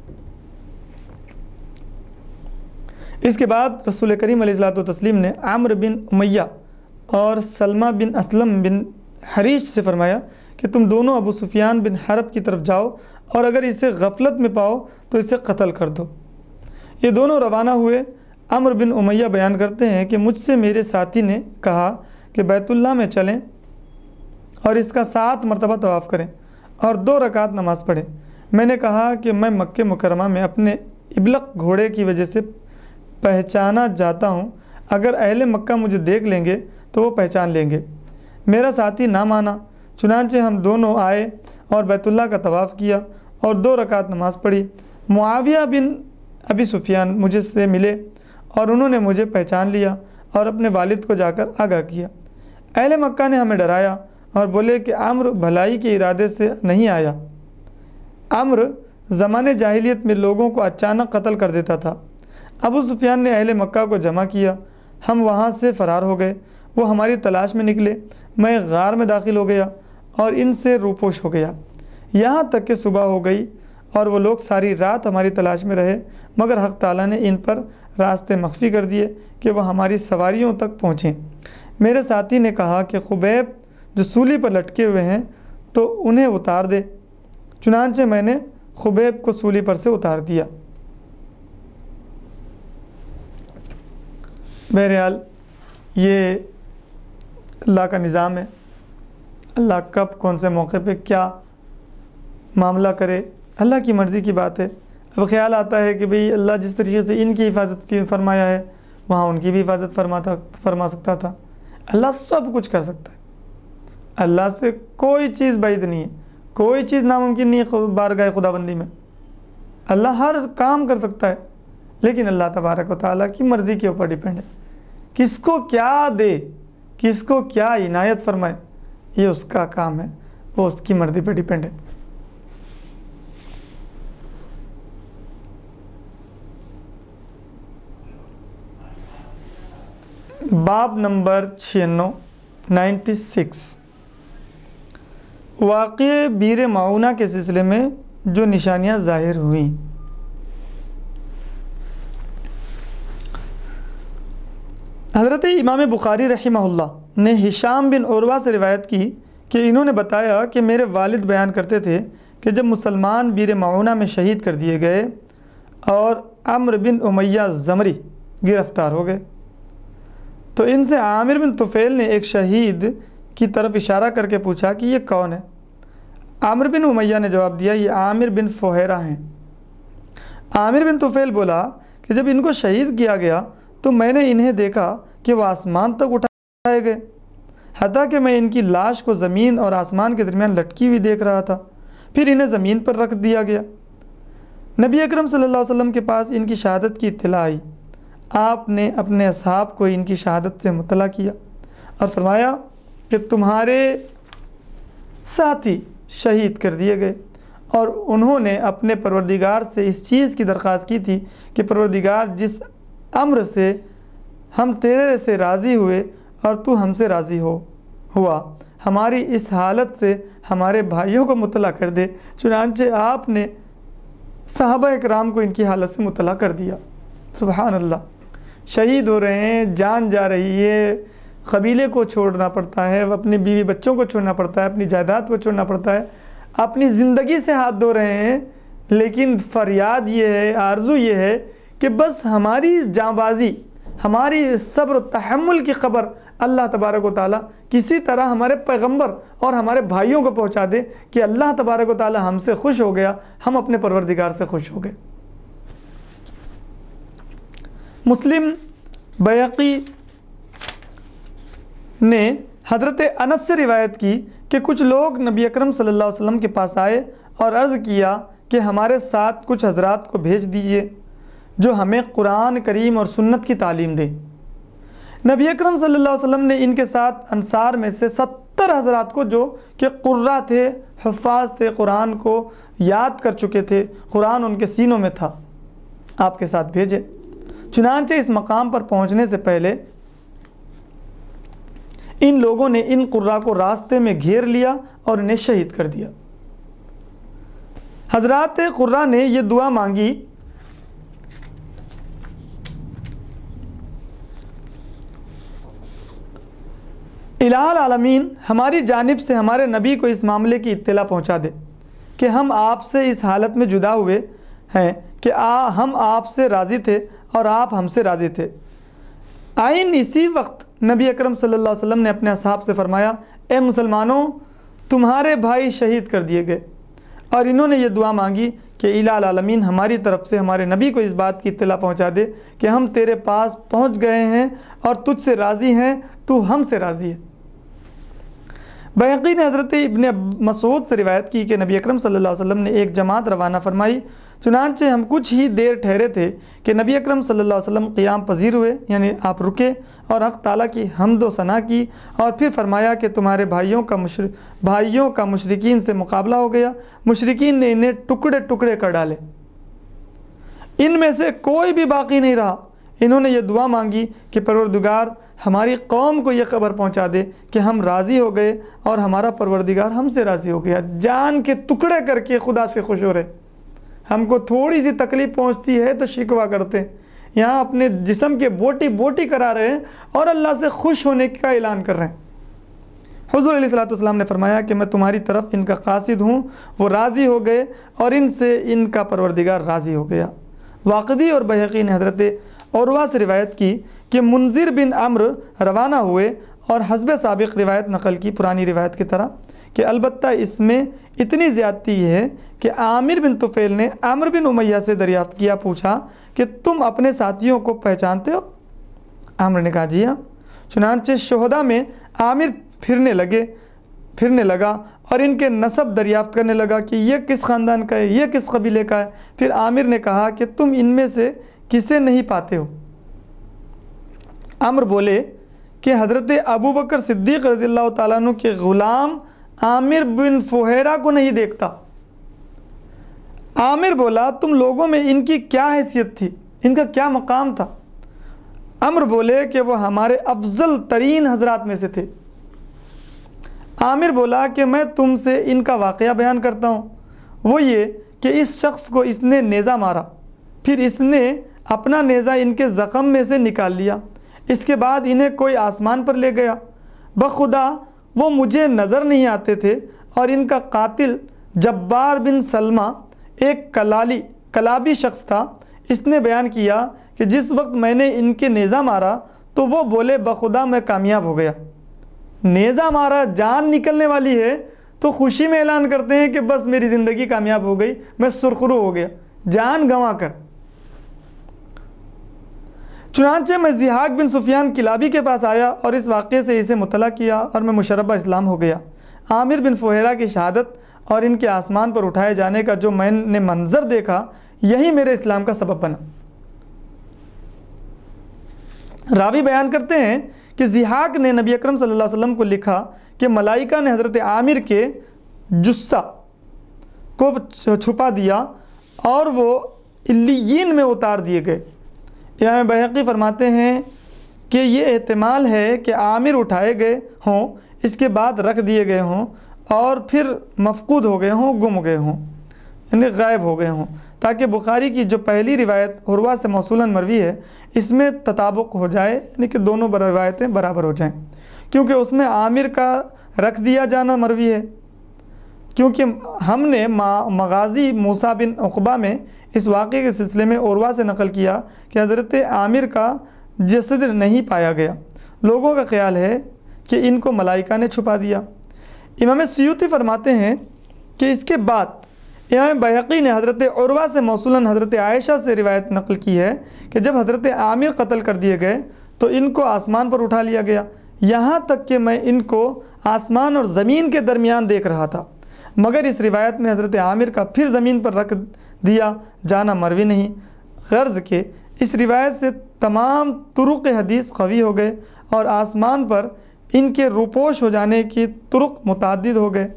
इसके बाद रसूल करीम अलैहिस्सलातु तस्लीम ने आम्र बिन उमैया और सलमा बिन असलम बिन हरीश से फरमाया कि तुम दोनों अबू सुफियान बिन हरब की तरफ जाओ और अगर इसे गफलत में पाओ तो इसे कत्ल कर दो। ये दोनों रवाना हुए। अम्र बिन उमैया बयान करते हैं कि मुझसे मेरे साथी ने कहा कि बैतुल्लाह में चलें और इसका सात मरतबा तवाफ़ करें और दो रकात नमाज़ पढ़ें। मैंने कहा कि मैं मक्के मुकरमा में अपने इबलक घोड़े की वजह से पहचाना जाता हूँ, अगर अहले मक्का मुझे देख लेंगे तो वो पहचान लेंगे। मेरा साथी ना माना, चुनांचे हम दोनों आए और बैतुल्लाह का तवाफ़ किया और दो रकात नमाज़ पढ़ी। मुआविया बिन अबी सुफियान मुझे से मिले और उन्होंने मुझे पहचान लिया और अपने वालिद को जाकर आगाह किया। अहले मक्का ने हमें डराया और बोले कि आम्र भलाई के इरादे से नहीं आया। आम्र ज़माने जाहिलियत में लोगों को अचानक कत्ल कर देता था। अबू सुफियान ने अहले मक्का को जमा किया, हम वहाँ से फ़रार हो गए। वो हमारी तलाश में निकले, मैं गार में दाखिल हो गया और इनसे रूपोश हो गया, यहाँ तक कि सुबह हो गई और वो लोग सारी रात हमारी तलाश में रहे, मगर हक़ ताला ने इन पर रास्ते मख्फी कर दिए कि वह हमारी सवारियों तक पहुँचें। मेरे साथी ने कहा कि खुबैब जो सूली पर लटके हुए हैं तो उन्हें उतार दे। चुनांचे मैंने खुबैब को सूली पर से उतार दिया। बहरहाल ये अल्लाह का निज़ाम है, अल्लाह कब कौन से मौके पे क्या मामला करे, अल्लाह की मर्ज़ी की बात है। अब ख्याल आता है कि भाई अल्लाह जिस तरीके से इनकी हिफाजत फरमाया है वहाँ उनकी भी हिफाजत फरमाता फरमा सकता था। अल्लाह सब कुछ कर सकता है, अल्लाह से कोई चीज़ बैद नहीं है, कोई चीज़ नामुमकिन नहीं है बारगाह खुदाबंदी में। अल्लाह हर काम कर सकता है, लेकिन अल्लाह तबारक व तआला की मर्ज़ी के ऊपर डिपेंड है, किसको क्या दे, किसको क्या इनायत फरमाए, ये उसका काम है, वो उसकी मर्ज़ी पर डिपेंड है। बाब नंबर छियानवे नाइन्टी सिक्स वाक़े बीर माऊना के सिलसिले में जो निशानियाँ ज़ाहिर हुई। हज़रत इमाम बुखारी रहमहुल्लाह ने हिशाम बिन उरवा से रिवायत की कि इन्होंने बताया कि मेरे वालिद बयान करते थे कि जब मुसलमान बीर माऊना में शहीद कर दिए गए और अम्र बिन उमैया ज़मरी गिरफ़्तार हो गए तो इनसे आमिर बिन तुफ़ैल ने एक शहीद की तरफ इशारा करके पूछा कि ये कौन है। आमिर बिन उमैया ने जवाब दिया, ये आमिर बिन फ़ुहैरा हैं। आमिर बिन तुफ़ैल बोला कि जब इनको शहीद किया गया तो मैंने इन्हें देखा कि वह आसमान तक उठाए गए, हत्ता कि मैं इनकी लाश को ज़मीन और आसमान के दरमियान लटकी हुई देख रहा था। फिर इन्हें ज़मीन पर रख दिया गया। नबी अकरम सल्लल्लाहु अलैहि वसल्लम के पास इनकी शहादत की इत्तला आई। आपने अपने असहाब को इनकी शहादत से मुतला किया और फरमाया कि तुम्हारे साथी शहीद कर दिए गए। और उन्होंने अपने परवरदिगार से इस चीज़ की दरख्वास्त की थी कि परवरदिगार जिस अम्र से हम तेरे से राज़ी हुए और तू हमसे राज़ी हो हुआ, हमारी इस हालत से हमारे भाइयों को मुतला कर दे। चुनांचे आपने सहाबा इकराम को इनकी हालत से मुतला कर दिया। सुबहान अल्लाह, शहीद हो रहे हैं, जान जा रही है, कबीले को छोड़ना पड़ता है, अपने बीवी बच्चों को छोड़ना पड़ता है, अपनी जायदाद को छोड़ना पड़ता है, अपनी ज़िंदगी से हाथ धो रहे हैं, लेकिन फरियाद ये है, आरज़ू ये है कि बस हमारी जांबाजी, हमारी सब्र तहम्मुल की ख़बर अल्लाह तबारक व तआला किसी तरह हमारे पैगंबर और हमारे भाइयों को पहुंचा दे कि अल्लाह तबारक व तआला हमसे खुश हो गया, हम अपने परवरदिगार से खुश हो गए। मुस्लिम, बैहक़ी ने हज़रत अनस से रिवायत की कि कुछ लोग नबी अकरम सल्लल्लाहु अलैहि वसल्लम के पास आए और अर्ज़ किया कि हमारे साथ कुछ हज़रात को भेज दीजिए जो हमें कुरान करीम और सुन्नत की तालीम दें। नबी अकरम सल्लल्लाहु अलैहि वसल्लम ने इनके साथ अंसार में से सत्तर हज़रात को, जो कि कुर्रा थे, हुफ़ाज़ थे, कुरान को याद कर चुके थे, कुरान उनके सीनों में था, आपके साथ भेजे। चुनांचे इस मकाम पर पहुंचने से पहले इन लोगों ने इन कुर्रा को रास्ते में घेर लिया और इन्हें शहीद कर दिया। हज़रात कुर्रा ने यह दुआ मांगी, इलाहुल आलमीन हमारी जानिब से हमारे नबी को इस मामले की इत्तला पहुंचा दे कि हम आपसे इस हालत में जुदा हुए हैं कि आ हम आपसे राज़ी थे और आप हमसे राज़ी थे। आइन इसी वक्त नबी अकरम सल्लल्लाहु अलैहि वसल्लम ने अपने असहाब से फरमाया, ए मुसलमानों, तुम्हारे भाई शहीद कर दिए गए। और इन्होंने ये दुआ मांगी कि इलाहुल आलमीन हमारी तरफ से हमारे नबी को इस बात की इत्तला पहुंचा दे कि हम तेरे पास पहुंच गए हैं और तुझसे राज़ी हैं, तू हमसे राज़ी है। बैहक़ी ने हज़रत इब्न मसूद से रिवायत की कि नबी अकरम सल्लल्लाहु अलैहि वसल्लम ने एक जमात रवाना फरमाई। चुनांचे हम कुछ ही देर ठहरे थे कि नबी अकरम सल्लल्लाहु अलैहि वसल्लम क़ियाम पजीर हुए, यानी आप रुके और हक़ ताला की हम्द व सना की और फिर फरमाया कि तुम्हारे भाइयों का मुशर भाइयों का मुशरिकीन से मुकाबला हो गया। मुशरिकीन ने इन्हें टुकड़े टुकड़े कर डाले, इनमें से कोई भी बाकी नहीं रहा। इन्होंने ये दुआ मांगी कि परवरदिगार हमारी कौम को ये खबर पहुंचा दे कि हम राज़ी हो गए और हमारा परवरदिगार हमसे राज़ी हो गया। जान के टुकड़े करके खुदा से खुश हो रहे। हमको थोड़ी सी तकलीफ़ पहुंचती है तो शिकवा करते हैं, यहाँ अपने जिस्म के बोटी बोटी करा रहे हैं और अल्लाह से खुश होने का ऐलान कर रहे हैं। हुज़ूर अलैहिस्सलातु वस्सलाम ने फरमाया कि मैं तुम्हारी तरफ इनका कासिद हूँ, वो राज़ी हो गए और इनसे इनका परवरदिगार राज़ी हो गया। वाक़दी और बैहक़ी ने हज़रत उरवा से रिवायत की कि मुंज़िर बिन अम्र रवाना हुए और हस्ब साबिक़ रिवायत नकल की पुरानी रिवायत की तरह कि अलबत्ता इसमें इतनी ज़्यादती है कि आमिर बिन तुफ़ैल ने आमिर बिन उमैया से दरियाफ़्त किया, पूछा कि तुम अपने साथियों को पहचानते हो? आमिर ने कहा जी हाँ। चुनांचे शुहदा में आमिर फिरने लगे फिरने लगा और इनके नसब दरियाफ़्त करने लगा कि यह किस ख़ानदान का है, यह किस कबीले का है। फिर आमिर ने कहा कि तुम इनमें से किसे नहीं पाते हो? अम्र बोले कि हज़रत अबू बकर सिद्दीक़ रज़ियल्लाहु ताला अन्हु के ग़ुलाम आमिर बिन फुहैरा को नहीं देखता। आमिर बोला, तुम लोगों में इनकी क्या हैसियत थी, इनका क्या मकाम था? अम्र बोले कि वो हमारे अफजल तरीन हज़रात में से थे। आमिर बोला कि मैं तुमसे इनका वाक़या बयान करता हूँ। वो ये कि इस शख्स को इसने नेज़ा मारा, फिर इसने अपना नेज़ा इनके ज़ख़म में से निकाल लिया। इसके बाद इन्हें कोई आसमान पर ले गया। बखुदा वो मुझे नज़र नहीं आते थे और इनका कातिल जब्बार बिन सलमा एक कलाली कलाबी शख्स था। इसने बयान किया कि जिस वक्त मैंने इनके नेज़ा मारा तो वो बोले, बखुदा मैं कामयाब हो गया। नेज़ा मारा, जान निकलने वाली है तो खुशी में ऐलान करते हैं कि बस मेरी ज़िंदगी कामयाब हो गई, मैं सुरखरू हो गया, जान गंवा कर। चुनांचे मैं ज़िहाक बिन सुफियान किलाबी के पास आया और इस वाक़े से इसे मुतला किया और मैं मुशर्रबा इस्लाम हो गया। आमिर बिन फुहैरा की शहादत और इनके आसमान पर उठाए जाने का जो मैंने मंज़र देखा, यही मेरे इस्लाम का सबब बना। रावी बयान करते हैं कि ज़िहाक ने नबी अकरम सल्लल्लाहु अलैहि वसल्लम को लिखा कि मलाइका ने हज़रत आमिर के जुस्सा को छुपा दिया और वो इल्लियीन में उतार दिए गए। इमाम बैहक़ी फरमाते हैं कि ये एहतिमाल है कि आमिर उठाए गए हों, इसके बाद रख दिए गए हों और फिर मफकूद हो गए हों, गुम गए हों, यानी गायब हो गए हों, ताकि बुखारी की जो पहली रिवायत उरवा से मौसूलन मरवी है इसमें तताबुक हो जाए, यानी कि दोनों रिवायतें बराबर हो जाएं, क्योंकि उसमें आमिर का रख दिया जाना मरवी है। क्योंकि हमने मगाज़ी मूसा बिन उक़बा में इस वाक़े के सिलसिले में उरवा से नकल किया कि हज़रत आमिर का जसद नहीं पाया गया। लोगों का ख्याल है कि इनको मलाइका ने छुपा दिया। इमाम सयूती फरमाते हैं कि इसके बाद इमाम बैहक़ी ने हज़रत उरवा से मौसूलन हज़रत आयशा से रिवायत नकल की है कि जब हज़रत आमिर कत्ल कर दिए गए तो इनको आसमान पर उठा लिया गया। यहाँ तक कि मैं इनको आसमान और ज़मीन के दरमियान देख रहा था। मगर इस रिवायत में हज़रत आमिर का फिर ज़मीन पर रख दिया जाना मरवी नहीं। गर्ज़ के इस रिवायत से तमाम तुरुक़ हदीस क़वी हो गए और आसमान पर इनके रुपोश हो जाने की तुरुक़ मुतअद्दिद हो गए।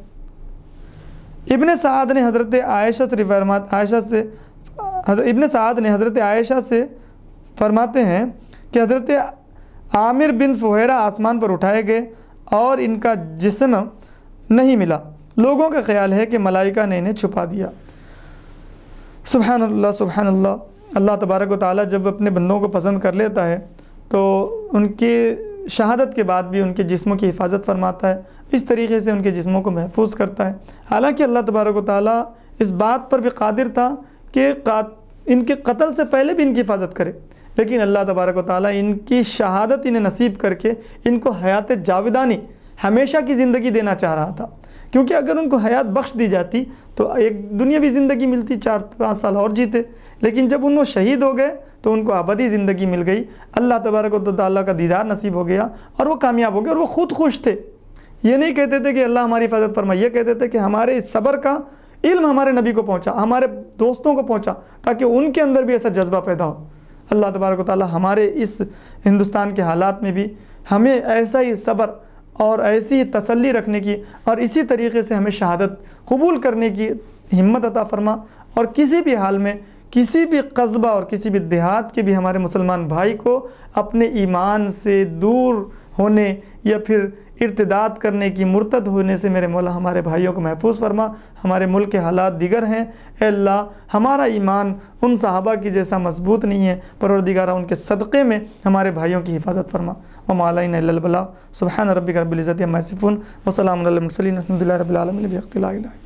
इब्न साद ने हज़रत आयशा से फरमात आयशा से इब्न साद ने हज़रत आयशा से फरमाते हैं कि हज़रत आमिर बिन फुहैरा आसमान पर उठाए गए और इनका जिस्म नहीं मिला। लोगों का ख्याल है कि मलाइका ने इन्हें छुपा दिया। सुब्हानअल्लाह सुब्हानअल्लाह। अल्लाह तबारक व तआला जब अपने बंदों को पसंद कर लेता है तो उनकी शहादत के बाद भी उनके जिस्मों की हिफाजत फरमाता है, इस तरीके से उनके जिस्मों को महफूज करता है। हालांकि अल्लाह तबारक व तआला इस बात पर भी कादिर था कि इनके कत्ल से पहले भी इनकी हिफाजत करे, लेकिन अल्लाह तबारक व तआला इनकी शहादत इन्हें नसीब करके इनको हयात जाविदानी हमेशा की ज़िंदगी देना चाह रहा था। क्योंकि अगर उनको हयात बख्श दी जाती तो एक दुनियावी ज़िंदगी मिलती, चार पाँच साल और जीते, लेकिन जब उनको शहीद हो गए तो उनको अबदी ज़िंदगी मिल गई। अल्लाह तबारक व तआला का दीदार नसीब हो गया और वो कामयाब हो गए और वो ख़ुद खुश थे। ये नहीं कहते थे कि अल्लाह हमारी हिफाजत फरमाए, ये कहते थे कि हमारे इस सब्र का इल्म हमारे नबी को पहुँचा, हमारे दोस्तों को पहुँचा, ताकि उनके अंदर भी ऐसा जज्बा पैदा हो। अल्लाह तबारक व तआला हमारे इस हिंदुस्तान के हालात में भी हमें ऐसा ही सब्र और ऐसी ही तसल्ली रखने की और इसी तरीके से हमें शहादत कबूल करने की हिम्मत अता फरमा। और किसी भी हाल में किसी भी कस्बा और किसी भी देहात के भी हमारे मुसलमान भाई को अपने ईमान से दूर होने या फिर इर्तिदाद करने की, मुर्तद होने से मेरे मौला हमारे भाइयों को महफूज फरमा। हमारे मुल्क के हालात दिगर हैं, ए अल्लाह हमारा ईमान उन सहाबा की जैसा मजबूत नहीं है, परवरदिगारा उनके सदक़े में हमारे भाइयों की हिफाजत फरमा। व मा अलैना इल्लल बलाग। सुब्हान रब्बिका रब्बिल इज़्ज़ति अम्मा यसिफून व सलामुन अलल मुरसलीन वल्हम्दुलिल्लाहि रब्बिल आलमीन।